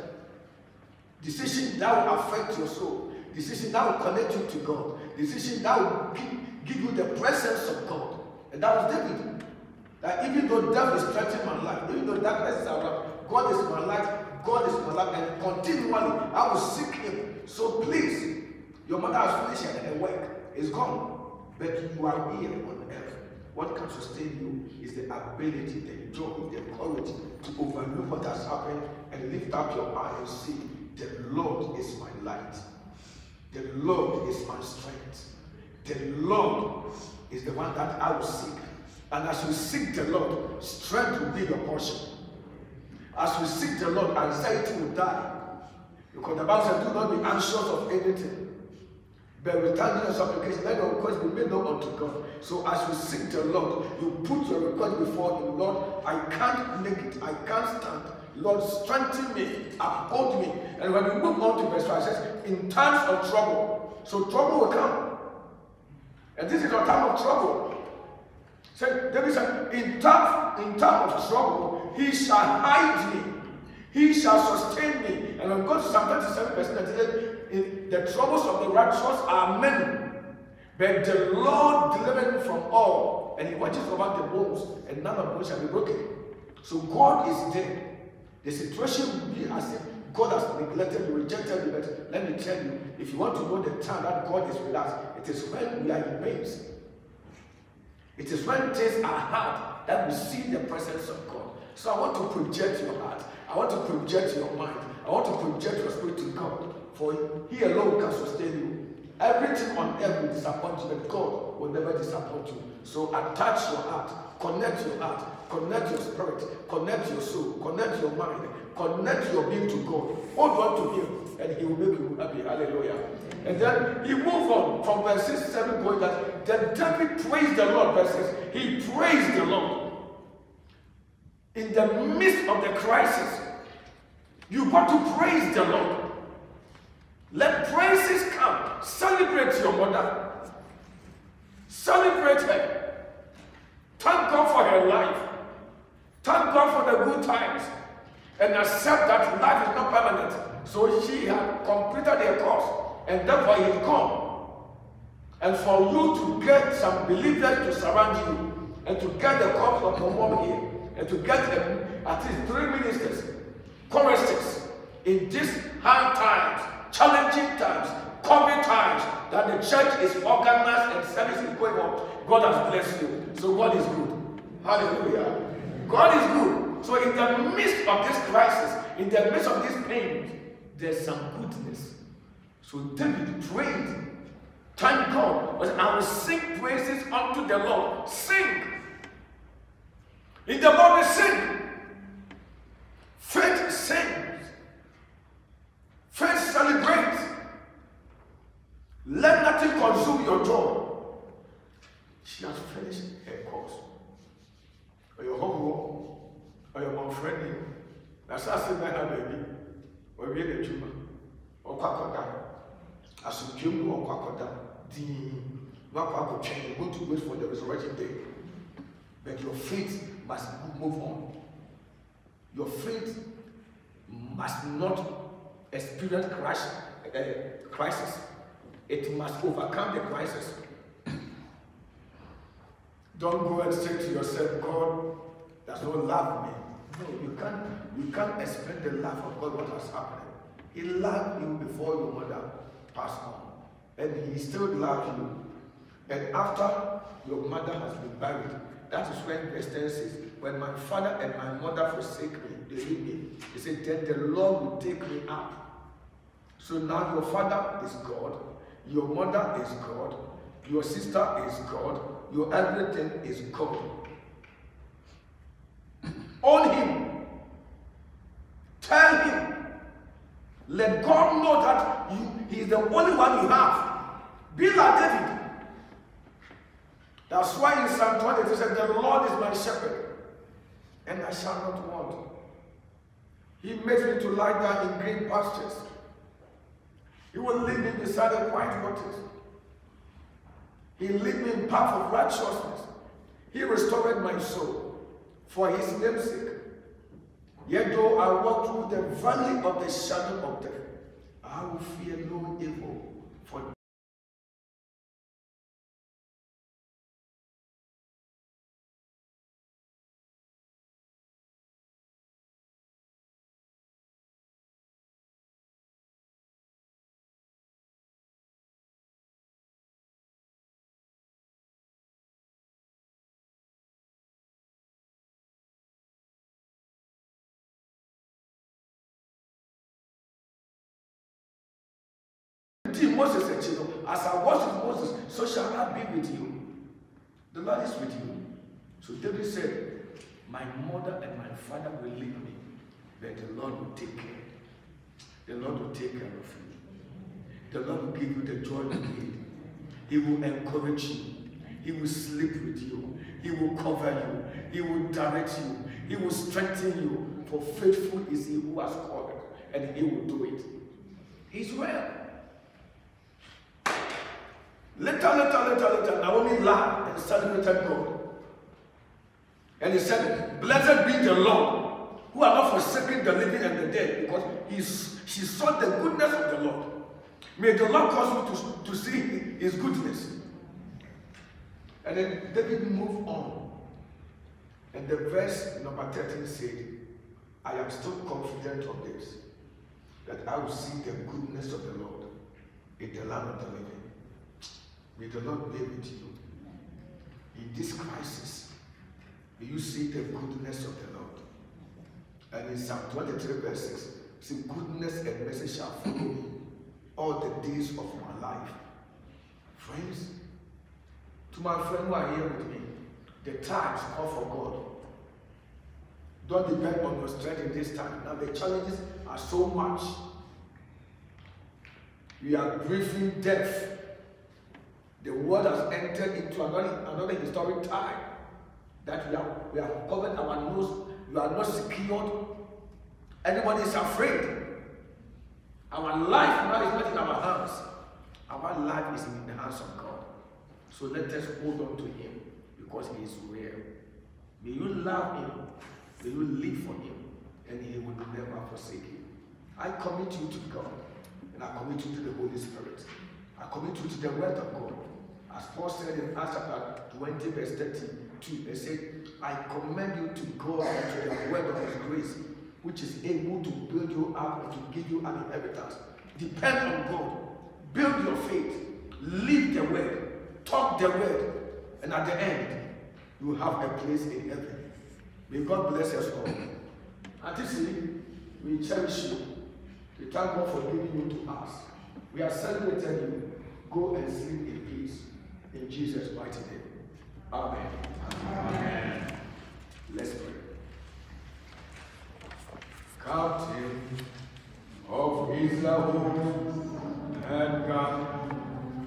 Decisions that will affect your soul. Decisions that will connect you to God. Decisions that will give you the presence of God. And that was David. That even though death is threatening my life, even though darkness is around, God is my light, God is my life, and continually I will seek Him. So please, your mother has finished her work, it's gone, but you are here on earth. What can sustain you is the ability, the joy, the courage to overlook what has happened and lift up your eye and see, the Lord is my light. The Lord is my strength. The Lord is the one that I will seek. And as you seek the Lord, strength will be your portion. As you seek the Lord, anxiety will die. Because the Bible says, "Do not be anxious of anything, but with thanksgiving and supplication, let your request be made known unto God." So as you seek the Lord, you put your request before Him. "Lord, I can't make it. I can't stand. Lord, strengthen me, uphold me." And when we move on to verse 5, it says, "In times of trouble." So trouble will come. And this is a time of trouble. So David said, in time of trouble, He shall hide me. He shall sustain me. And when we go to Psalm 37, verse 98, "The troubles of the righteous are many, but the Lord delivered me from all, and He watches over the bones, and none of them shall be broken." So God is there. The situation will be as if God has neglected you, rejected you. But let me tell you, if you want to know the time that God is with us, it is when we are in pains. It is when things are hard that we see the presence of God. So I want to project your heart. I want to project your mind. I want to project your spirit to God. For He alone can sustain you. Everything on earth will disappoint you, but God will never disappoint you. So attach your heart, connect your heart, connect your spirit, connect your soul, connect your mind, connect your being to God. Hold on to Him, and He will make you happy. Hallelujah. And then he moved on from verse 6 to 7, going that then David praised the Lord. Verse 6, he praised the Lord. In the midst of the crisis, you got to praise the Lord. Let praises come. Celebrate your mother. Celebrate her. Thank God for her life. Thank God for the good times. And accept that life is not permanent. So she had completed her course. And therefore he come. And for you to get some believers to surround you, and to get the corpse of your mom here, and to get at least 3 ministers, choristers, in these hard times, challenging times, COVID times, that the church is organized and service is going on. God has blessed you. So God is good. Hallelujah. God is good. So in the midst of this crisis, in the midst of this pain, there's some goodness. So David prayed. Thank God. But I will sing praises unto the Lord. Sing. In the morning, sing. Faith sings. Faith celebrates. Let nothing consume your joy. She has finished her course. Or your homework, or your mom friendly. That's how I said, baby. Or we had a tumor. Or quackoda. As you came or quackoda. Go to wait for the resurrection day. But your faith must move on. Your faith must not experience crisis. It must overcome the crisis. Don't go and say to yourself, God does not love me. No, you can't expect the love of God what has happened. He loved you before your mother passed on. And he still loves you. And after your mother has been buried, that is when verse 10 says, when my father and my mother forsake me, they leave me. He said, then the Lord will take me up. So now your father is God, your mother is God, your sister is God, your everything is God. Own him. Tell him. Let God know that he is the only one you have. Be like David. That's why in Psalm 20 it said, the Lord is my shepherd, and I shall not want. He makes me to lie down in green pastures. He will lead me beside the quiet waters. He lead me in path of righteousness. He restored my soul for his name's sake. Yet though I walk through the valley of the shadow of death, I will fear no evil, for Moses said, as I was with Moses, so shall I be with you. The Lord is with you. So David said, my mother and my father will leave me, but the Lord will take care. The Lord will take care of you. The Lord will give you the joy you need. He will encourage you. He will sleep with you. He will cover you. He will direct you. He will strengthen you. For faithful is he who has called, and he will do it. He's well. Later, Naomi laughed and celebrated God. And he said, blessed be the Lord, who are not forsaken the living and the dead, because she saw the goodness of the Lord. May the Lord cause you to see his goodness. And then David moved on. And the verse number 13 said, I am still confident of this, that I will see the goodness of the Lord in the land of the living. May the Lord be with you. In this crisis, may you see the goodness of the Lord. And in Psalm 23 verse 6, see, goodness and mercy shall follow me all the days of my life. Friends, to my friend who are here with me, the times call for God. Don't depend on your strength in this time. Now the challenges are so much. We are breathing death. The world has entered into another historic time that we have covered our nose. You are not secured. Everybody is afraid. Our life now is not in our hands. Our life is in the hands of God. So let us hold on to him, because he is real. May you love him. May you live for him, and he will never forsake you. I commit you to God, and I commit you to the Holy Spirit. I commit you to the word of God. As Paul said in Acts chapter 20 verse 32, he said, I commend you to God and to the word of his grace, which is able to build you up and to give you an inheritance. Depend on God. Build your faith. Live the word. Talk the word. And at the end, you will have a place in heaven. May God bless us all. Auntie, we cherish you. We thank God for giving you to us. We are celebrating you. Go and sleep in peace. In Jesus' mighty name. Amen. Amen. Let's pray. Captain of Israel and God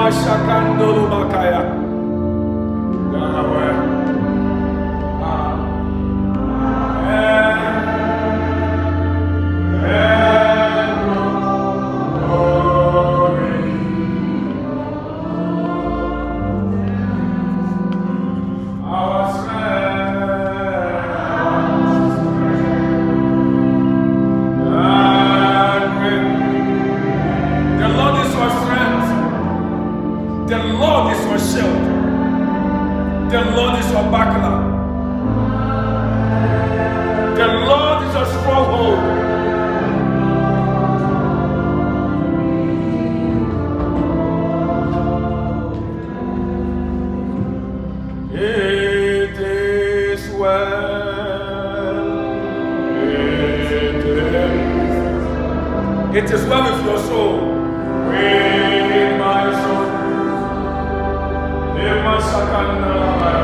Mashakandolo Bakaya. It is well with your soul. With my soul. In my sakana.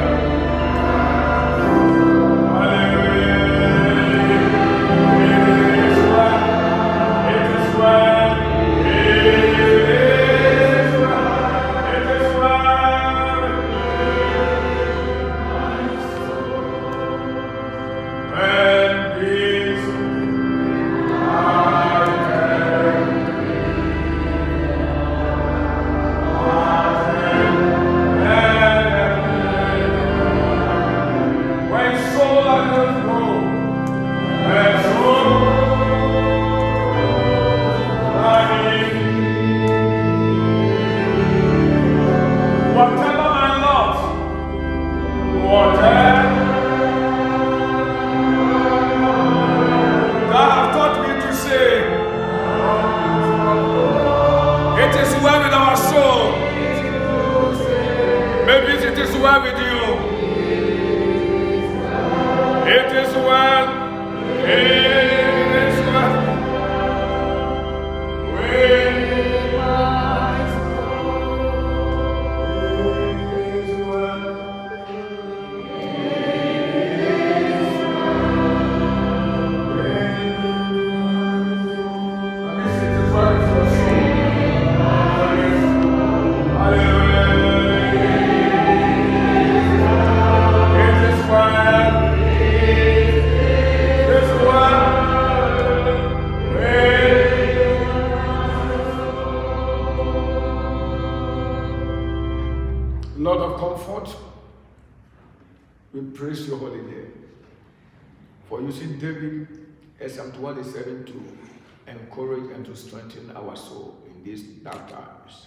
Strengthen our soul in these dark times.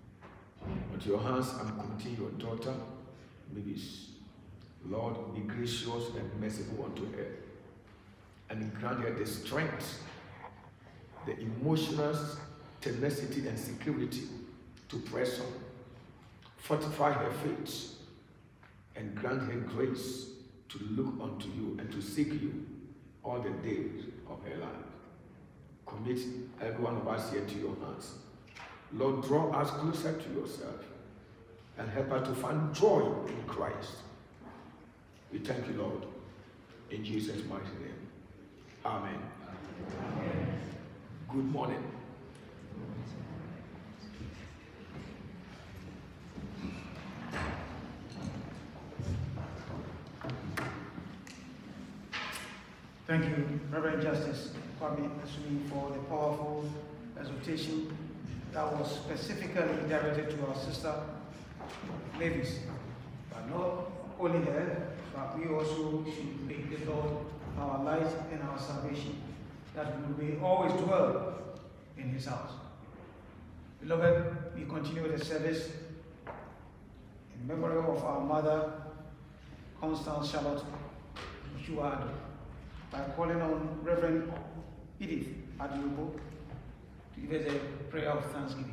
With your hands, I'm committing your daughter, Mavis. Lord, be gracious and merciful unto her, and grant her the strength, the emotional tenacity and security to press on. Fortify her faith, and grant her grace to look unto you and to seek you all the days of her life. Commit every one of us here to your hands. Lord, draw us closer to yourself and help us to find joy in Christ. We thank you, Lord, in Jesus' mighty name. Amen. Amen. Good morning. Thank you, Reverend Justice Kwame Asuni, for the powerful exhortation that was specifically directed to our sister Mavis. But not only her, but we also should make the Lord our light and our salvation, that we may always dwell in his house. Beloved, we continue the service in memory of our mother, Constance Charlotte Addo, by calling on Reverend Edith Addo to give us a prayer of thanksgiving.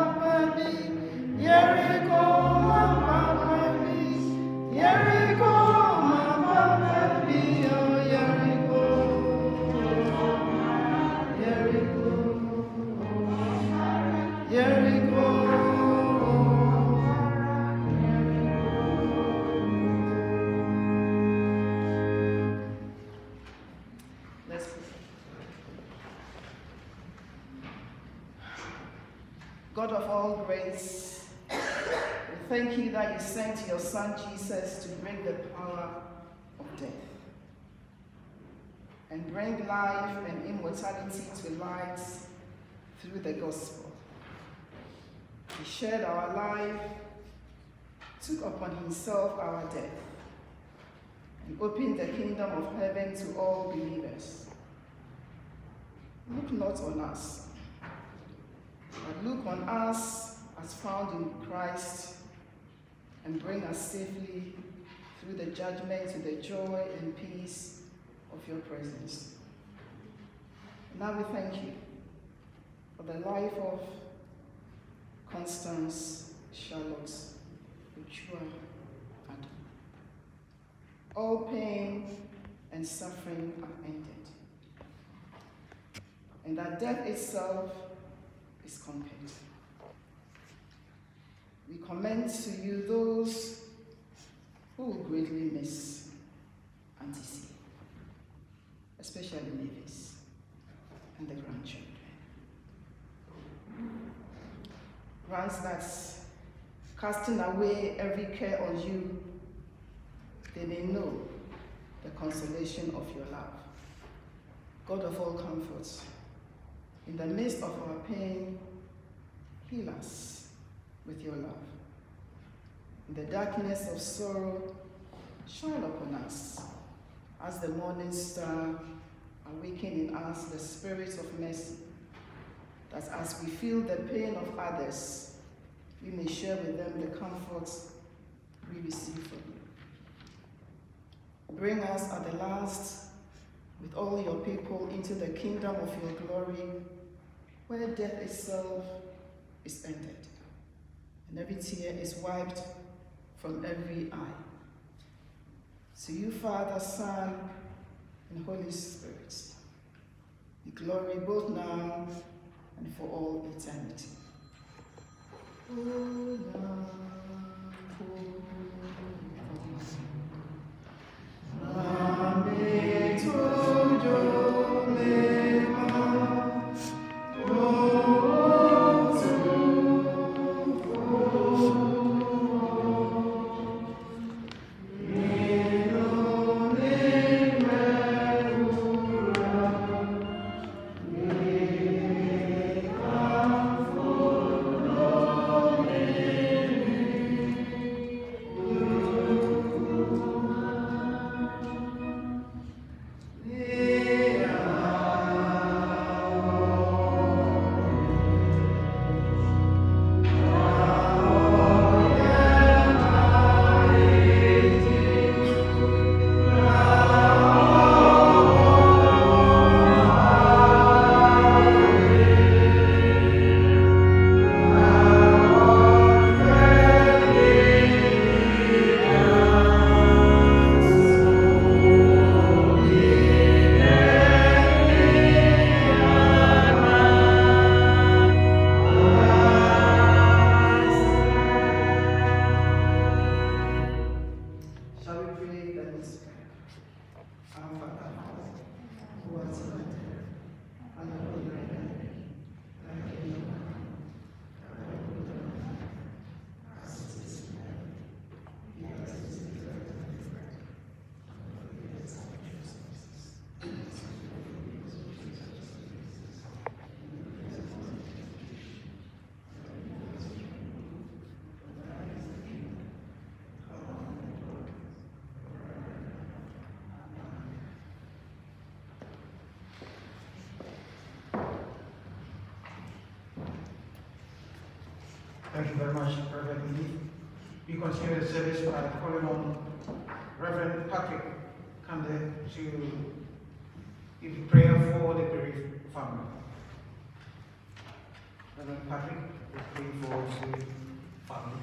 Jericho, God of all grace, we thank you that you sent your Son Jesus to break the power of death and bring life and immortality to light through the gospel. He shared our life, took upon himself our death, and opened the kingdom of heaven to all believers. Look not on us, but look on us as found in Christ, and bring us safely through the judgment to the joy and peace of your presence. Now we thank you for the life of Constance, Charlotte, Otwiwa, Addo. All pain and suffering are ended, and that death itself is conquered. We commend to you those who will greatly miss Auntie, especially Mavis and the grandchildren. Grant that, casting away every care on you, they may know the consolation of your love. God of all comfort, in the midst of our pain, heal us with your love. In the darkness of sorrow, shine upon us as the morning star, awaken in us the spirit of mercy, that as we feel the pain of others, we may share with them the comforts we receive from you. Bring us at the last with all your people into the kingdom of your glory, where death itself is ended, and every tear is wiped from every eye. To you, Father, Son, and Holy Spirit, be glory both now and for all eternity. Thank you very much, Reverend Lee. We continue the service by calling on Reverend Patrick Kande to give prayer for the bereaved family. Reverend Patrick will pray for the family.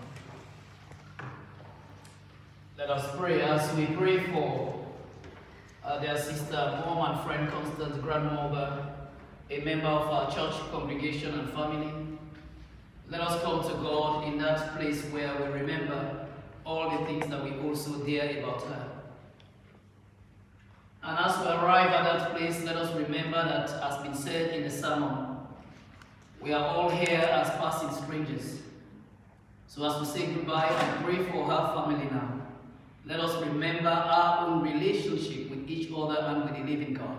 Let us pray as we pray for their sister, mom and friend Constance, grandmother, a member of our church congregation and family. Let us come to God in that place where we remember all the things that we hold so dear about her. And as we arrive at that place, let us remember that, as been said in the sermon, We are all here as passing strangers. So as we say goodbye and pray for her family now, let us remember our own relationship with each other and with the living God.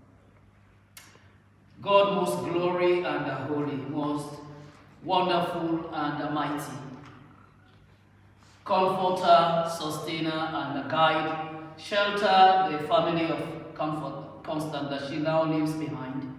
God most glory and holy, most wonderful and mighty, comforter, sustainer and guide, shelter the family of Constance that she now leaves behind.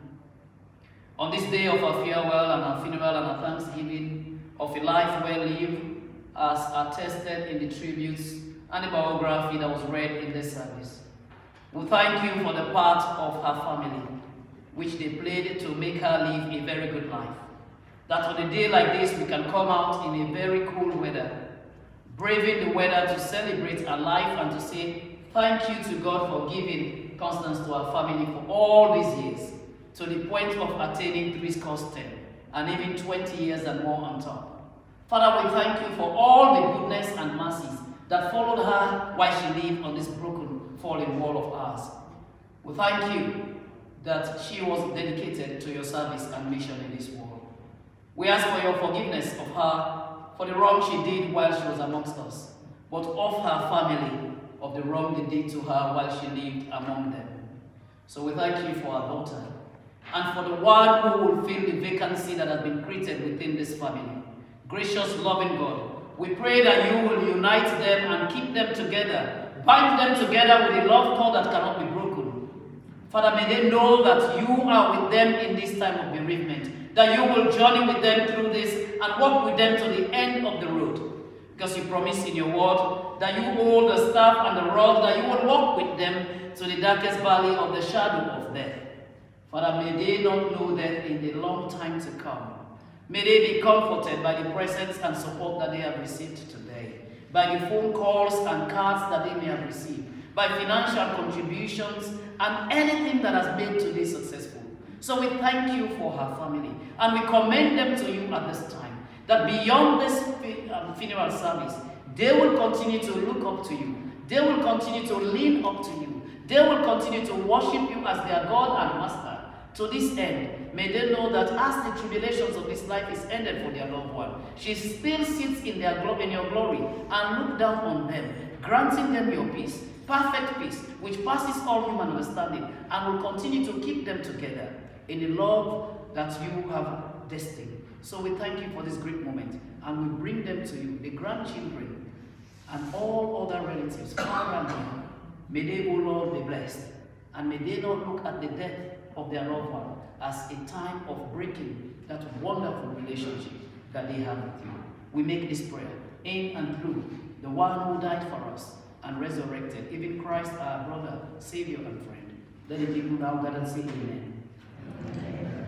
On this day of her farewell and her funeral and her thanksgiving of a life well lived, as attested in the tributes and the biography that was read in this service, we thank you for the part of her family which they played to make her live a very good life. That on a day like this we can come out in a very cool weather, braving the weather to celebrate her life and to say thank you to God for giving Constance to her family for all these years, to the point of attaining 70 and even 20 years and more on top. Father, we thank you for all the goodness and mercies that followed her while she lived on this broken, fallen world of ours. We thank you that she was dedicated to your service and mission in this world. We ask for your forgiveness of her for the wrong she did while she was amongst us, but of her family, of the wrong they did to her while she lived among them. So we thank you for our daughter, and for the one who will fill the vacancy that has been created within this family. Gracious, loving God, we pray that you will unite them and keep them together, bind them together with a love cord that cannot be broken. Father, may they know that you are with them in this time of bereavement, that you will journey with them through this and walk with them to the end of the road. Because you promised in your word that you hold the staff and the rod, that you will walk with them to the darkest valley of the shadow of death. Father, may they not know death in the long time to come. May they be comforted by the presence and support that they have received today, by the phone calls and cards that they may have received, by financial contributions and anything that has made today successful. So we thank you for her family, and we commend them to you at this time, that beyond this funeral service, they will continue to look up to you. They will continue to lean up to you. They will continue to worship you as their God and Master. To this end, may they know that as the tribulations of this life is ended for their loved one, she still sits in your glory and look down on them, granting them your peace, perfect peace, which passes all human understanding, and will continue to keep them together in the love that you have destined. So we thank you for this great moment, and we bring them to you, the grandchildren, and all other relatives, far and near. May they, O Lord, be blessed, and may they not look at the death of their loved one as a time of breaking that wonderful relationship that they have with you. We make this prayer in and through the one who died for us and resurrected, even Christ, our brother, Savior, and friend. Let the people now gather and say amen. Amen.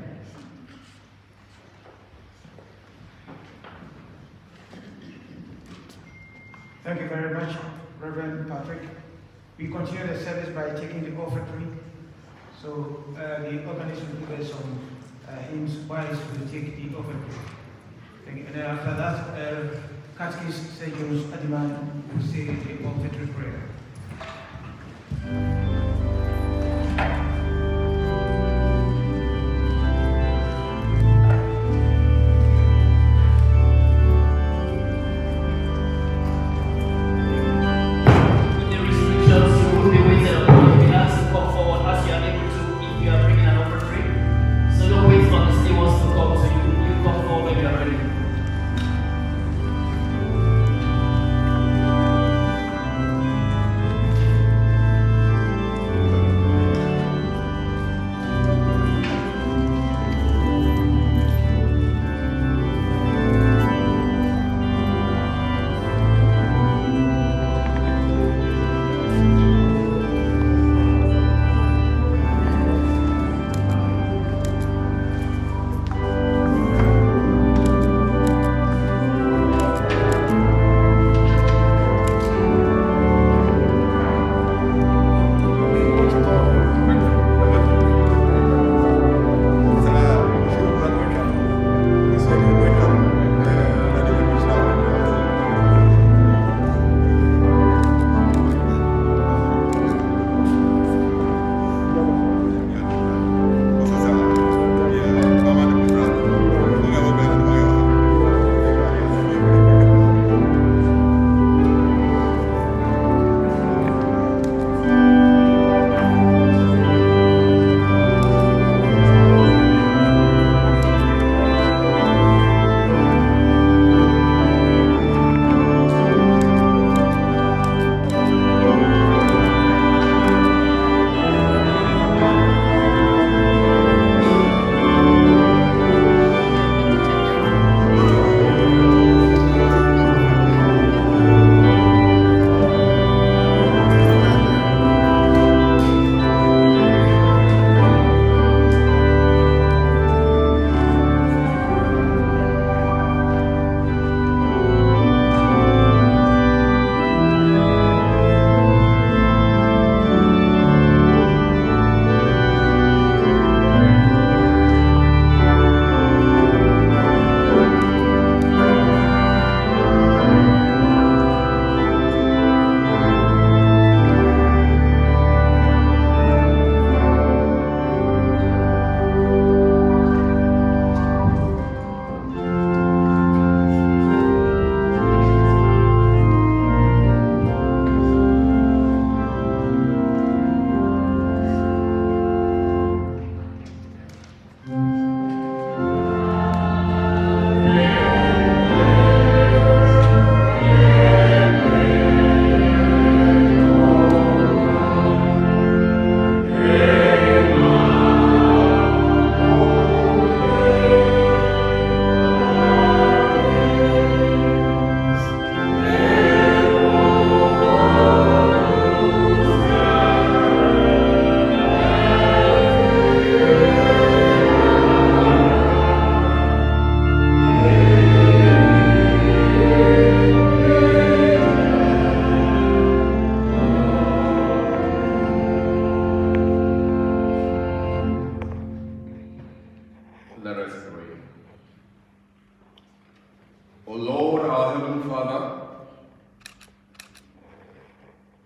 Thank you very much, Reverend Patrick. We continue the service by taking the offertory. So the organist will give us some hymns while we take the offertory. And then after that, Catechist St. John's Adiman will say the offertory prayer. Ready?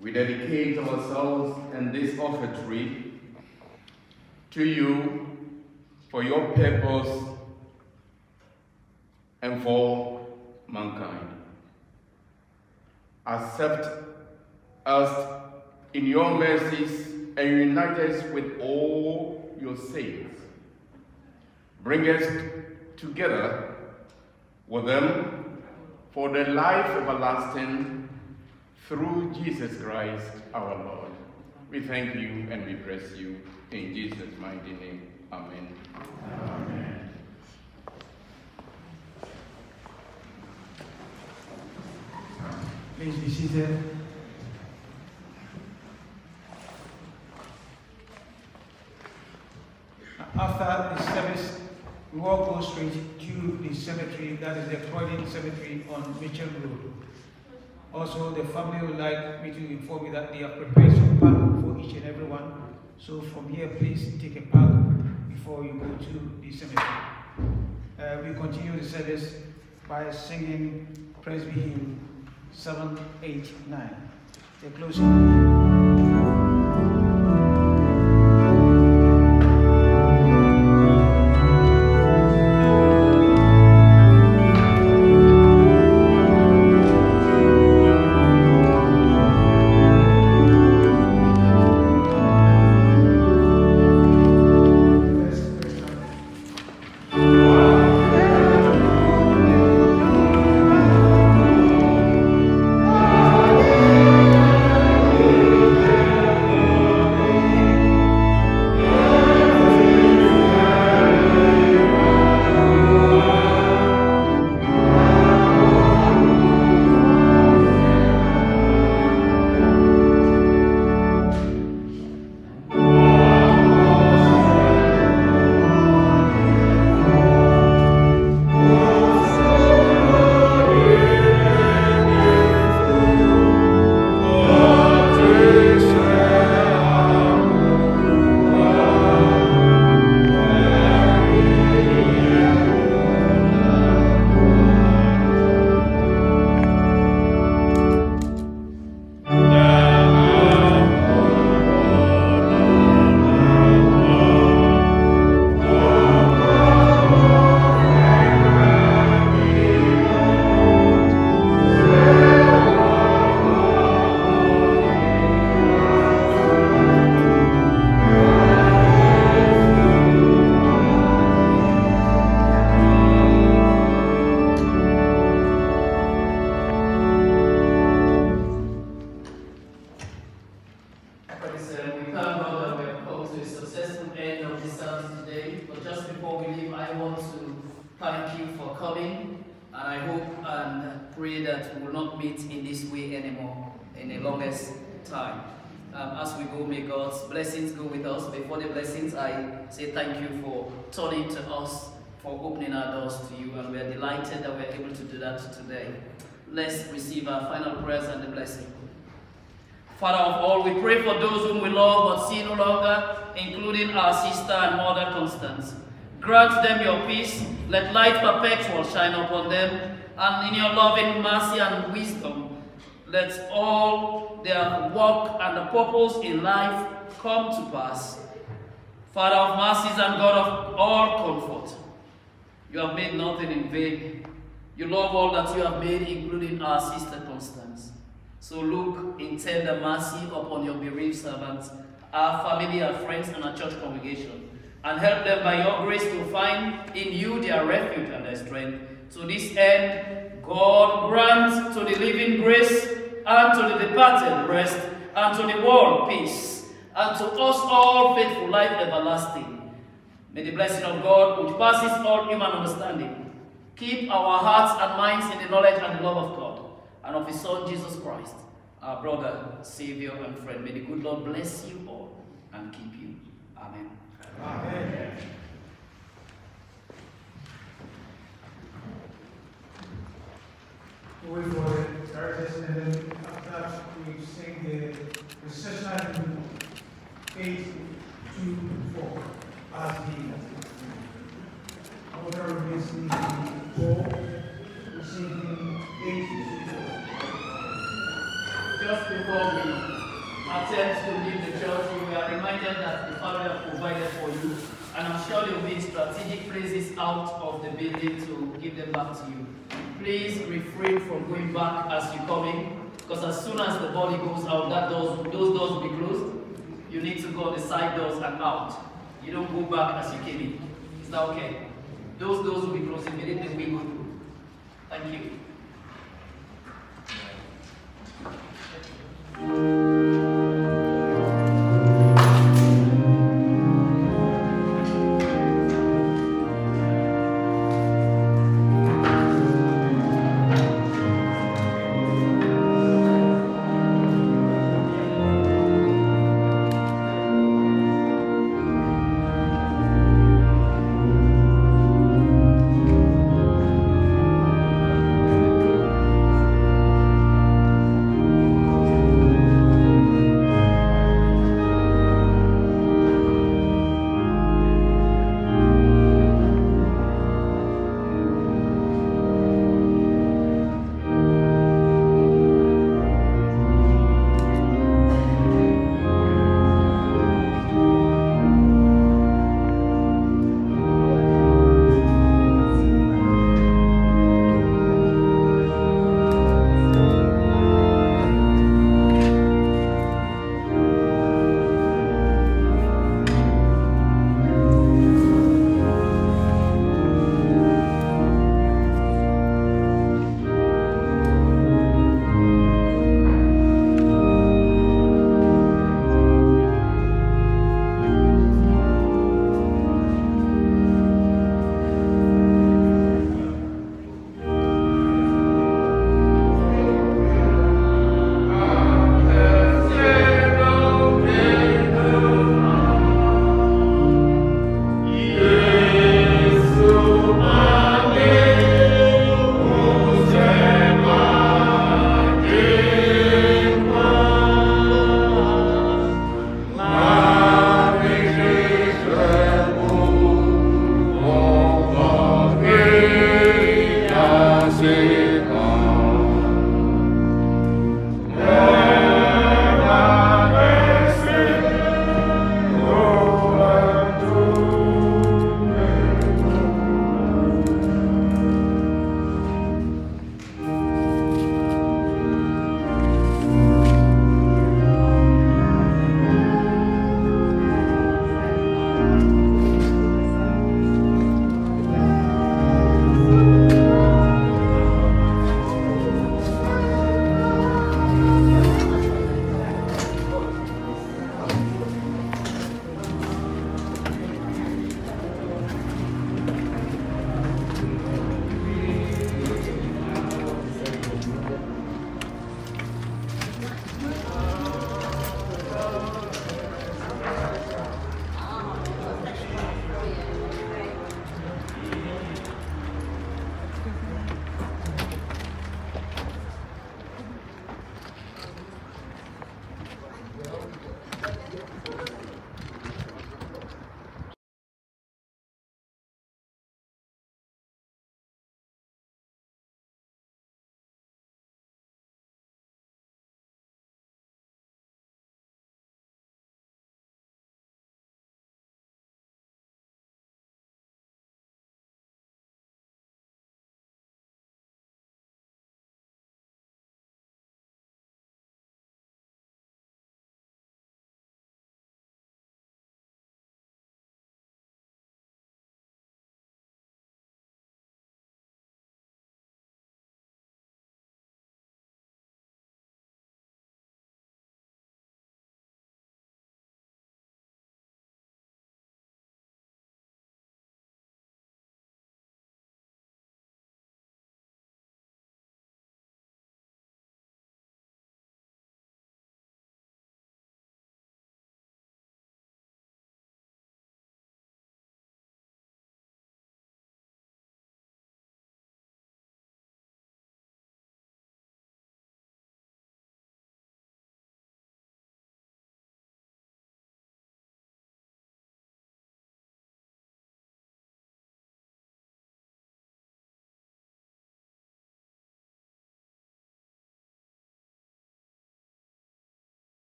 we dedicate ourselves and this offertory to you for your purpose and for mankind. Accept us in your mercies and unite us with all your saints. Bring us together with them for the life everlasting through Jesus Christ our Lord. We thank you and we bless you in Jesus' mighty name. Amen. Amen. Please be seated. After the service, we will go straight to the cemetery, that is the Croydon Cemetery on Mitchell Road. Also, the family would like me to inform you that they have prepared some pack for each and every one. So from here, please take a pack before you go to the cemetery. We continue the service by singing Presby Hymn 789. The closing. Say thank you for turning to us, for opening our doors to you, and we are delighted that we are able to do that today. Let's receive our final prayers and the blessing. Father of all, we pray for those whom we love but see no longer, including our sister and mother Constance. Grant them your peace, let light perpetual shine upon them, and in your loving mercy and wisdom, let all their work and the purpose in life come to pass. Father of mercies and God of all comfort, you have made nothing in vain. You love all that you have made, including our sister Constance. So look in tender mercy upon your bereaved servants, our family, our friends, and our church congregation, and help them by your grace to find in you their refuge and their strength. To this end, God grant to the living grace, and to the departed rest, and to the world peace, and to us all faithful life everlasting. May the blessing of God, which passes all human understanding, keep our hearts and minds in the knowledge and the love of God, and of his Son, Jesus Christ, our brother, Savior, and friend. May the good Lord bless you all and keep you. Amen. Amen. Wait for it, and then after that we sing the recessional hymn 824 as the order remains in 4, we sing hymn 824. Just before we attempt to leave the church, we are reminded that the Father has provided for you, and I'm sure there will be strategic places out of the building to give them back to you. Please refrain from going back as you come in, because as soon as the body goes out, those doors will be closed. You need to go on the side doors and out. You don't go back as you came in. Is that okay? Those doors will be closed immediately we go through. Thank you.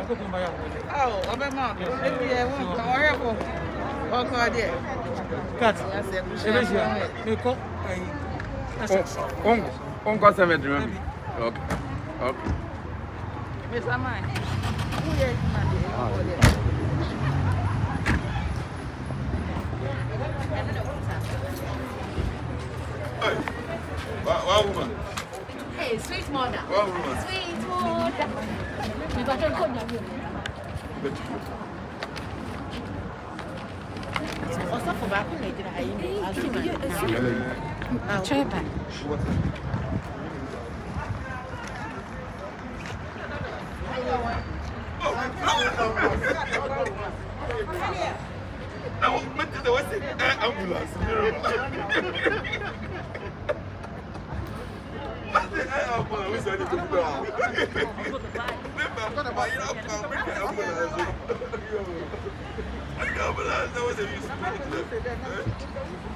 Oh, ọbẹ̀ máa bẹ̀. Ebi ẹ̀ wọ́n ọ̀rẹ́ kọ̀. Ọkọ̀ adé. Cut. Ebe ṣe mi kọ́ ẹ̀yìn. On kọ́ cemetery mọ́. Okay. Okay. Mr. Man, who here is man there? One woman. Hey, sweet mother. One woman. Sweet mother. You got your code now. Also for back in Nigeria, I Ambulance.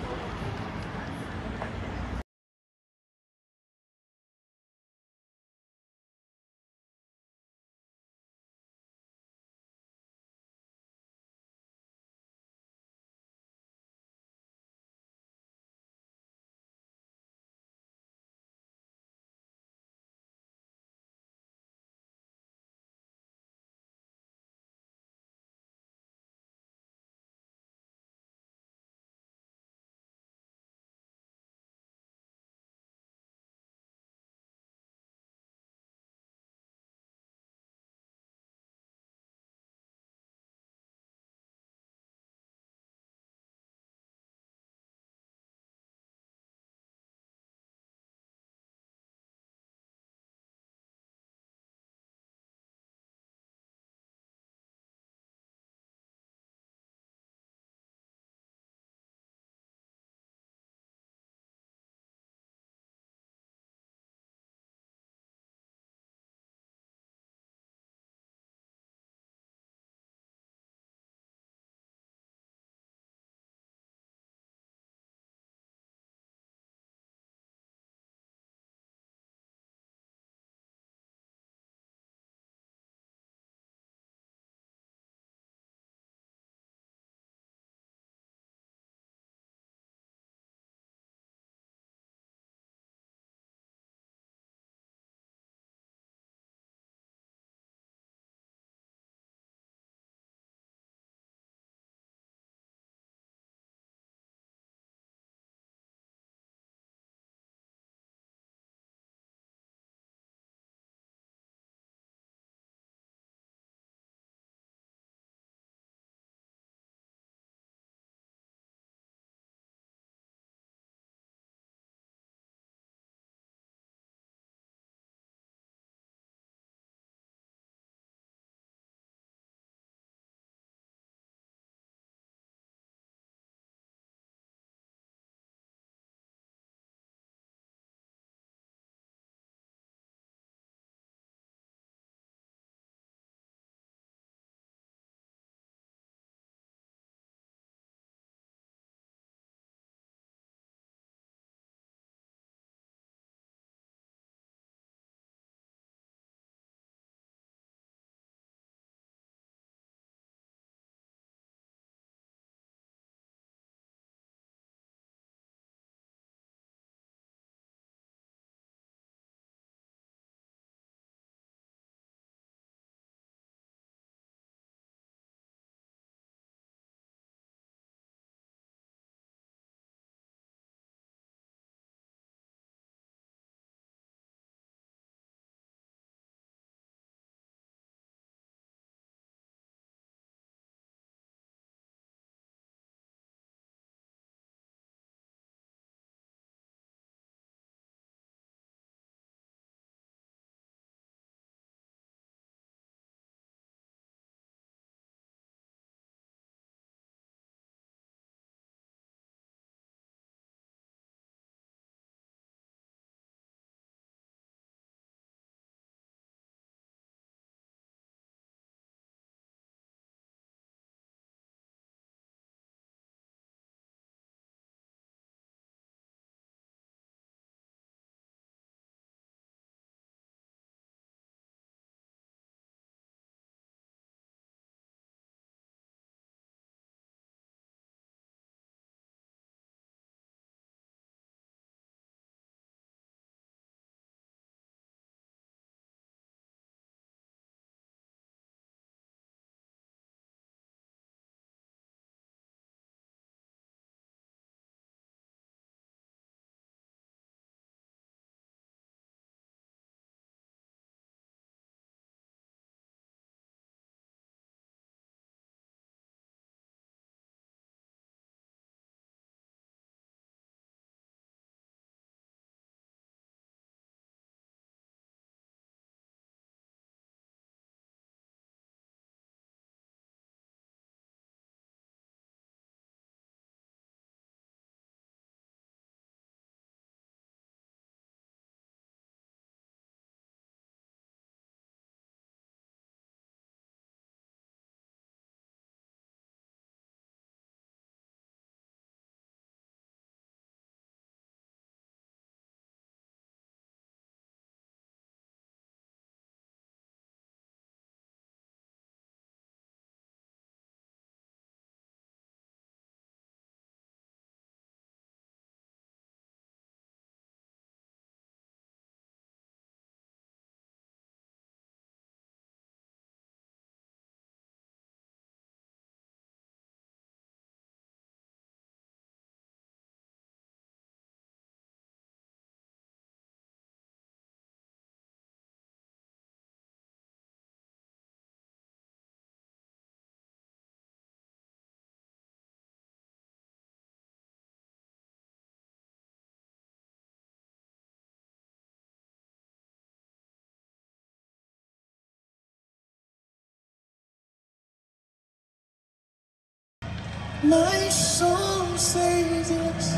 My soul says yes,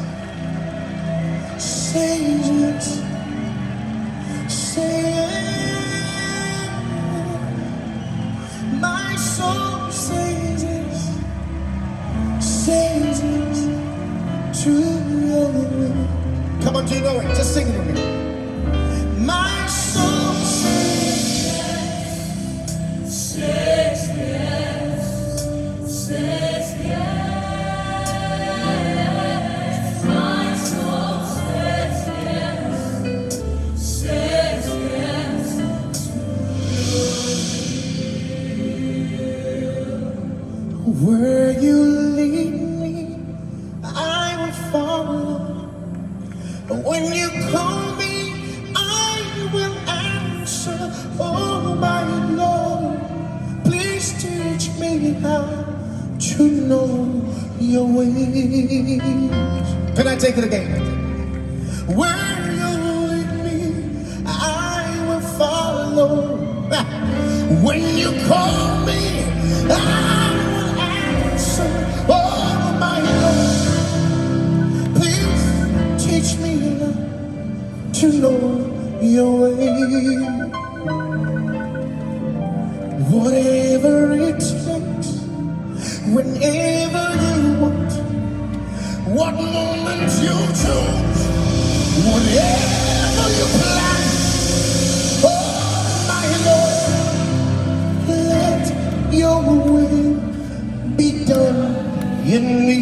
says yes, says yes. My soul says yes, says yes to your will. Come on, do you know it? Just sing it with me. My soul says yes, says yes, says yes. My soul says yes, says yes to you. Where you lead me, I will follow. When you call me, I will answer. Oh my Lord, please teach me how to know your ways. Can I take it again? Where you lead me, I will follow. When you call me, I will answer. Oh my Lord, please teach me to know your way. Whatever it takes, whenever you want, what moment you choose, whatever you plan. Oh my Lord, let your will be done in me.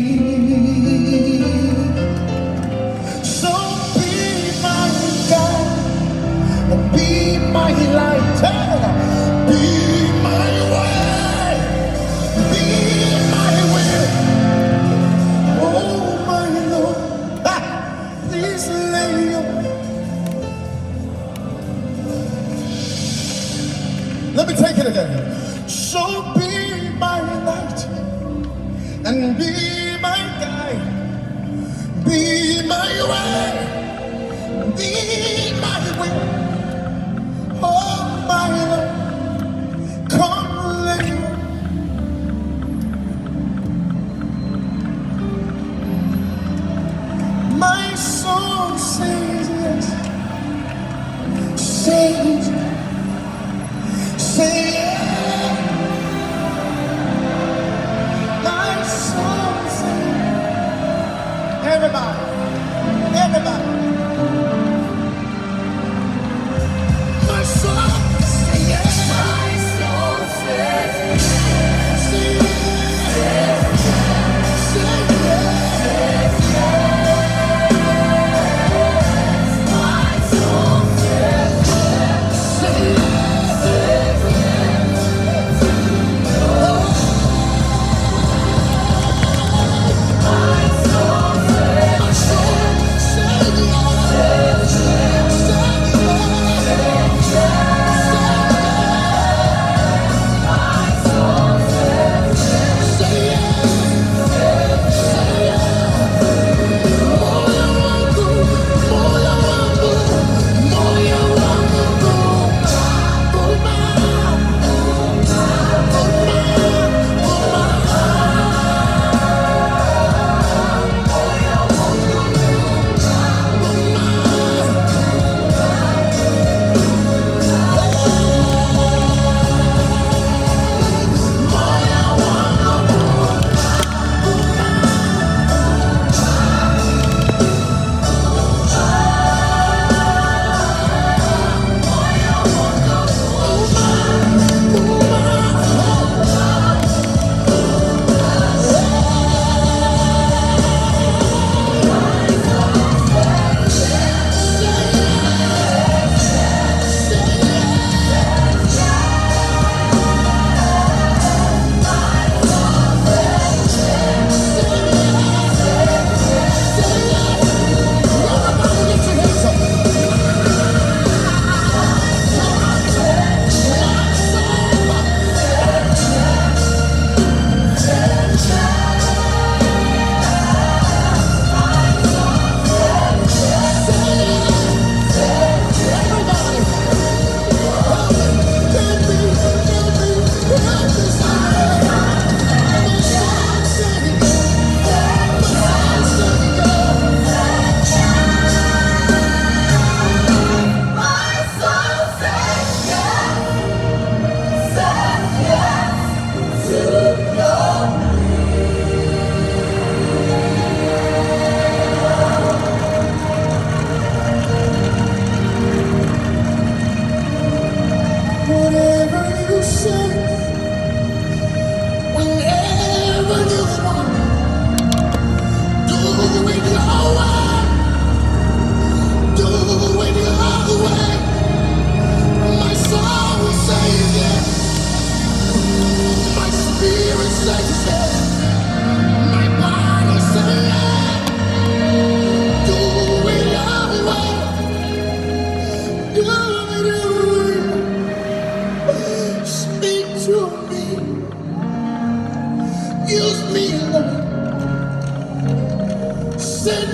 So be my God, be my light, be my way, be my will. Oh my Lord, please lay your... Let me take it again. So be my light and be my guide, be my way, be my will. Oh my Lord, come lay. My soul says yes, says, say yes. My soul says, everybody, everybody. My soul says yes. My soul says yes. Say yes. Say yes. My soul says yes. Say yes. My soul says yes.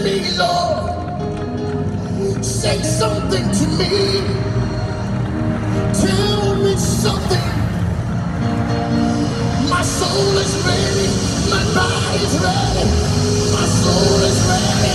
me, Lord. Say something to me. Tell me something. My soul is ready. My body is ready. My soul is ready.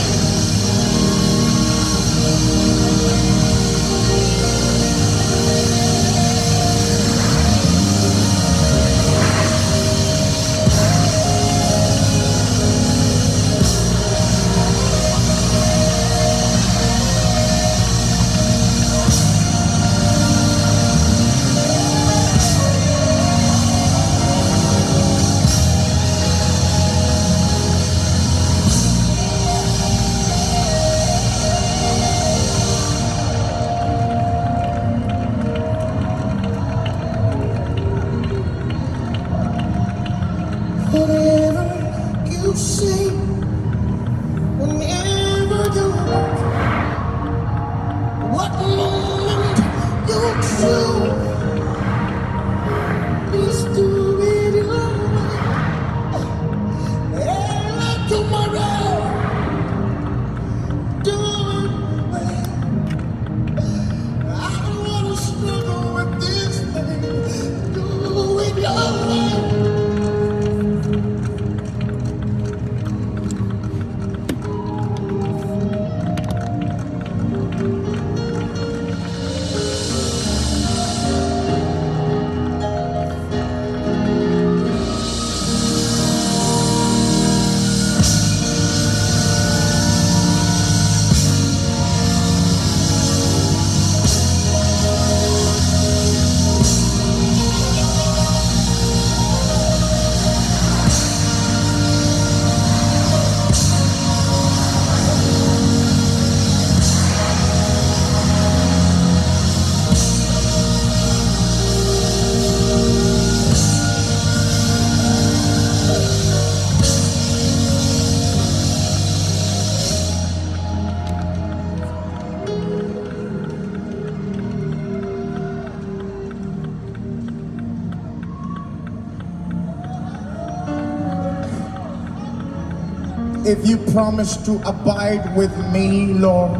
If you promise to abide with me, Lord,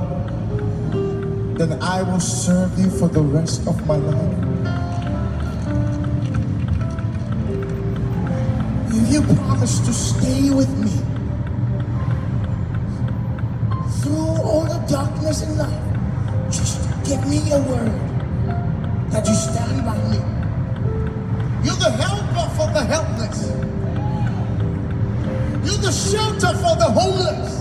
then I will serve you for the rest of my life. If you promise to stay with me through all the darkness in life, just give me a word that you stand by me. You're the helper for the helpless. You're the shelter for the homeless.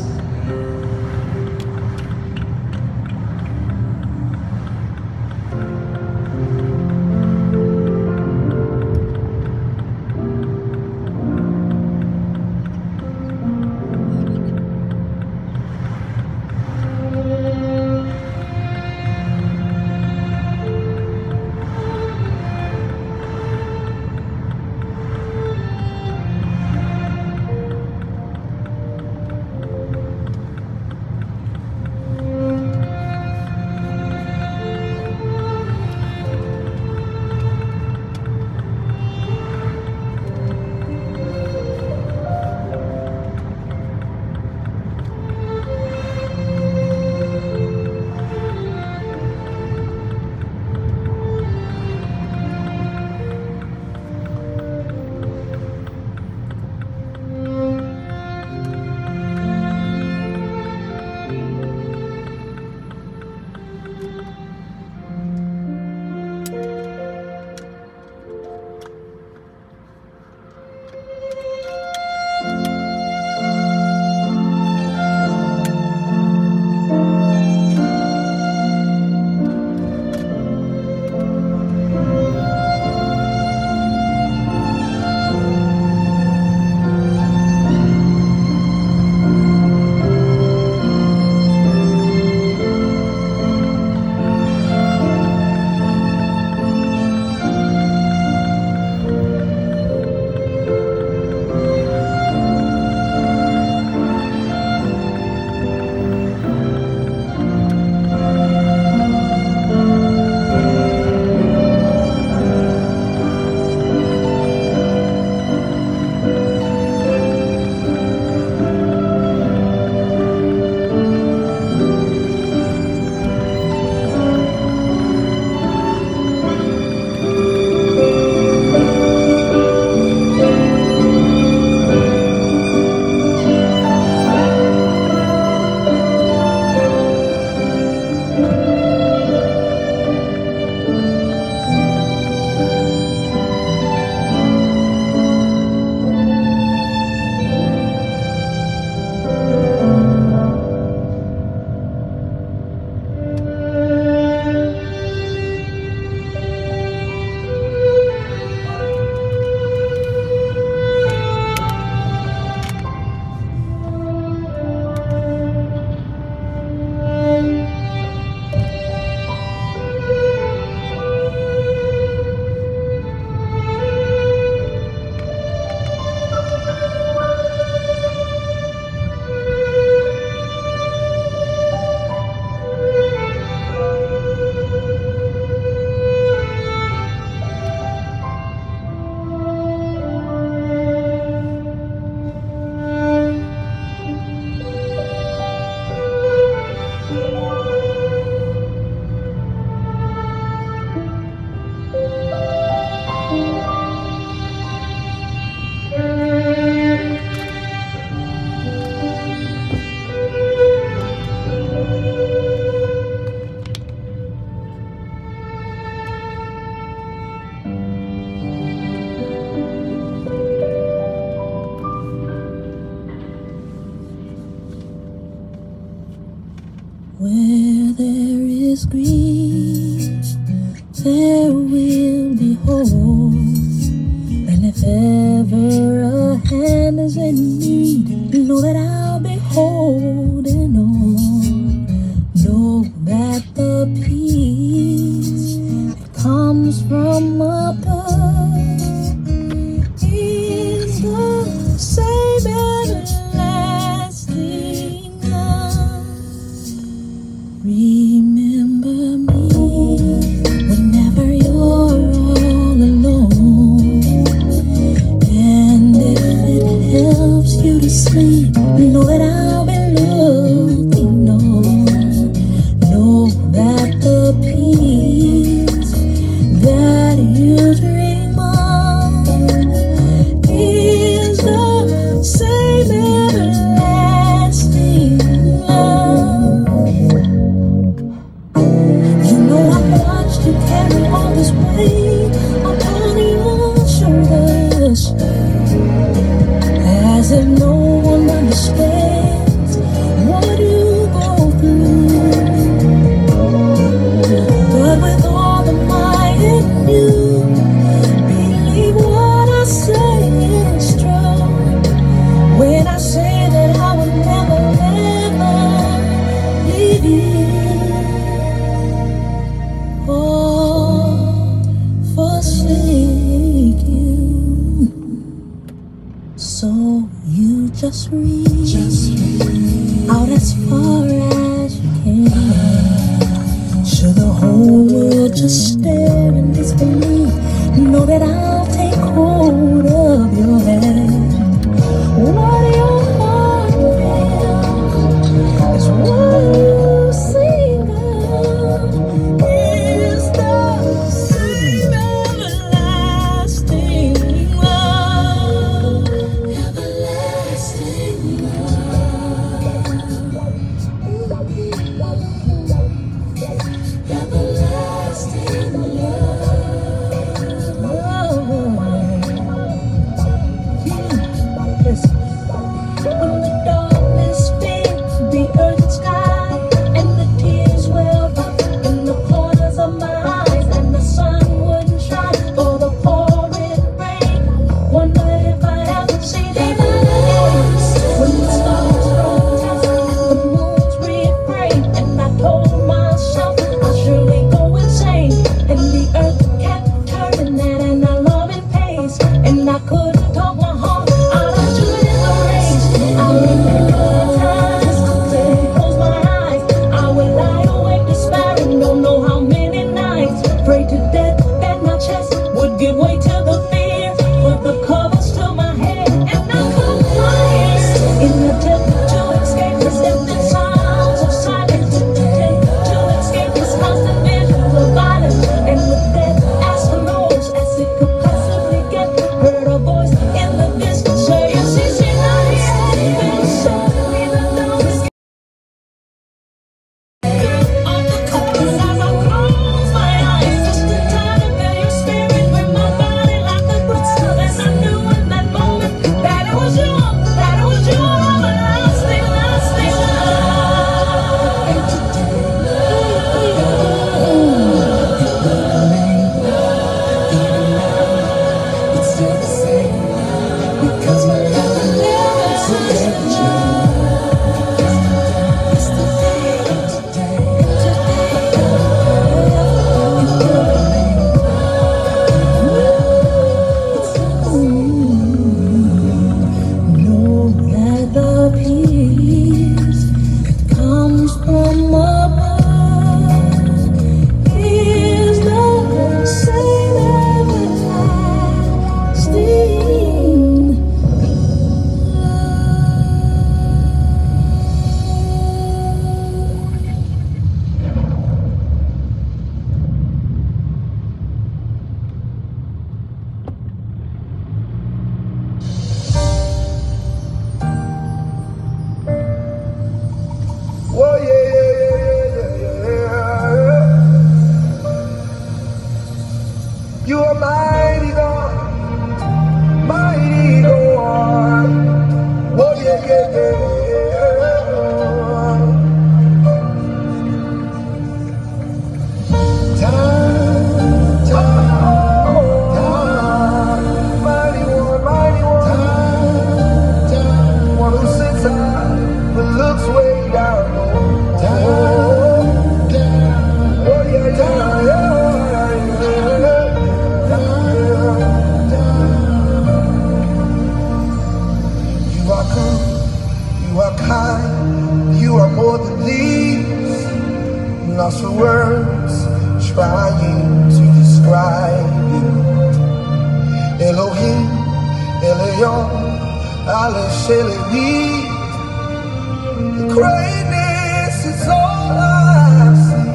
Where there is grief, there will be hope. And if ever a hand is in need, know that I'll be holding on. Know that the peace that comes from above is the same everlasting love. Remember me whenever you're all alone. And if it helps you to sleep, know that I'll be looking on. Know that the peace that you dream of is the same everlasting love. You know I've watched you carry all this weight upon your shoulders, as if no one understands what you go through. But with all the might in you, believe what I say is true. When I say that I will never, ever leave you or forsake you. So you just reach out as far as you can. Should the whole world just stare in disbelief, know that I'll take hold of your hand. What your heart feels is what you sing of, is the same everlasting love. Everlasting love. Everlasting love. Listen. When the darkness filled the earth and sky, and the tears welled up in the corners of my eyes, and the sun wouldn't shine for the pouring rain, wonder if I ever see the light. When the stars don't test and the moon's refrain, and I told myself I'll surely go insane, and the earth kept turning at an alarming pace, and I couldn't talk my heart out of joy in the race. I remember times I couldn't close my eyes. I would lie awake despairing, don't know how many nights, prayed to death that my chest would give way to the fear, put the covers to my head, and I closed my eyes in the attempt to escape the deafening sounds of silence, in the attempt to escape this constant visions of violence, and with death as close as it could possibly get, heard a voice in the distance saying, "She's not here." Felt suddenly the darkness on the covers as I closed my eyes, just in time to feel your spirit with my body like a crystal, and I knew in that moment that it was you, that it was your everlasting, lasting love. And it's still the same, because my love will never change. Know that the peace that comes from above is the same everlasting Whoa, yeah, yeah, yeah, yeah, yeah. lost for words, trying to describe you. Elohim, Elion, Ale Shelevi. The greatness is all I see.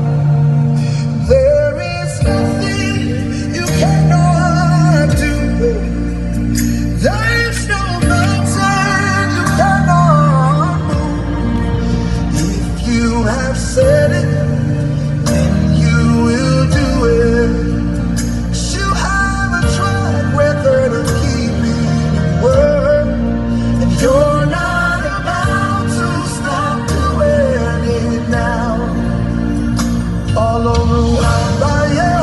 There is nothing you cannot do. There's no mountain you cannot move. If you have said it, then you will do it. 'Cause you have a track record of keeping your word, and you're not about to stop doing it now. All over Obaapayin,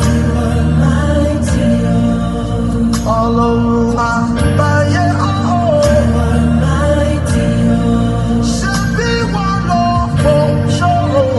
all over Obaapayin, should be one Lord for sure.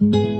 you.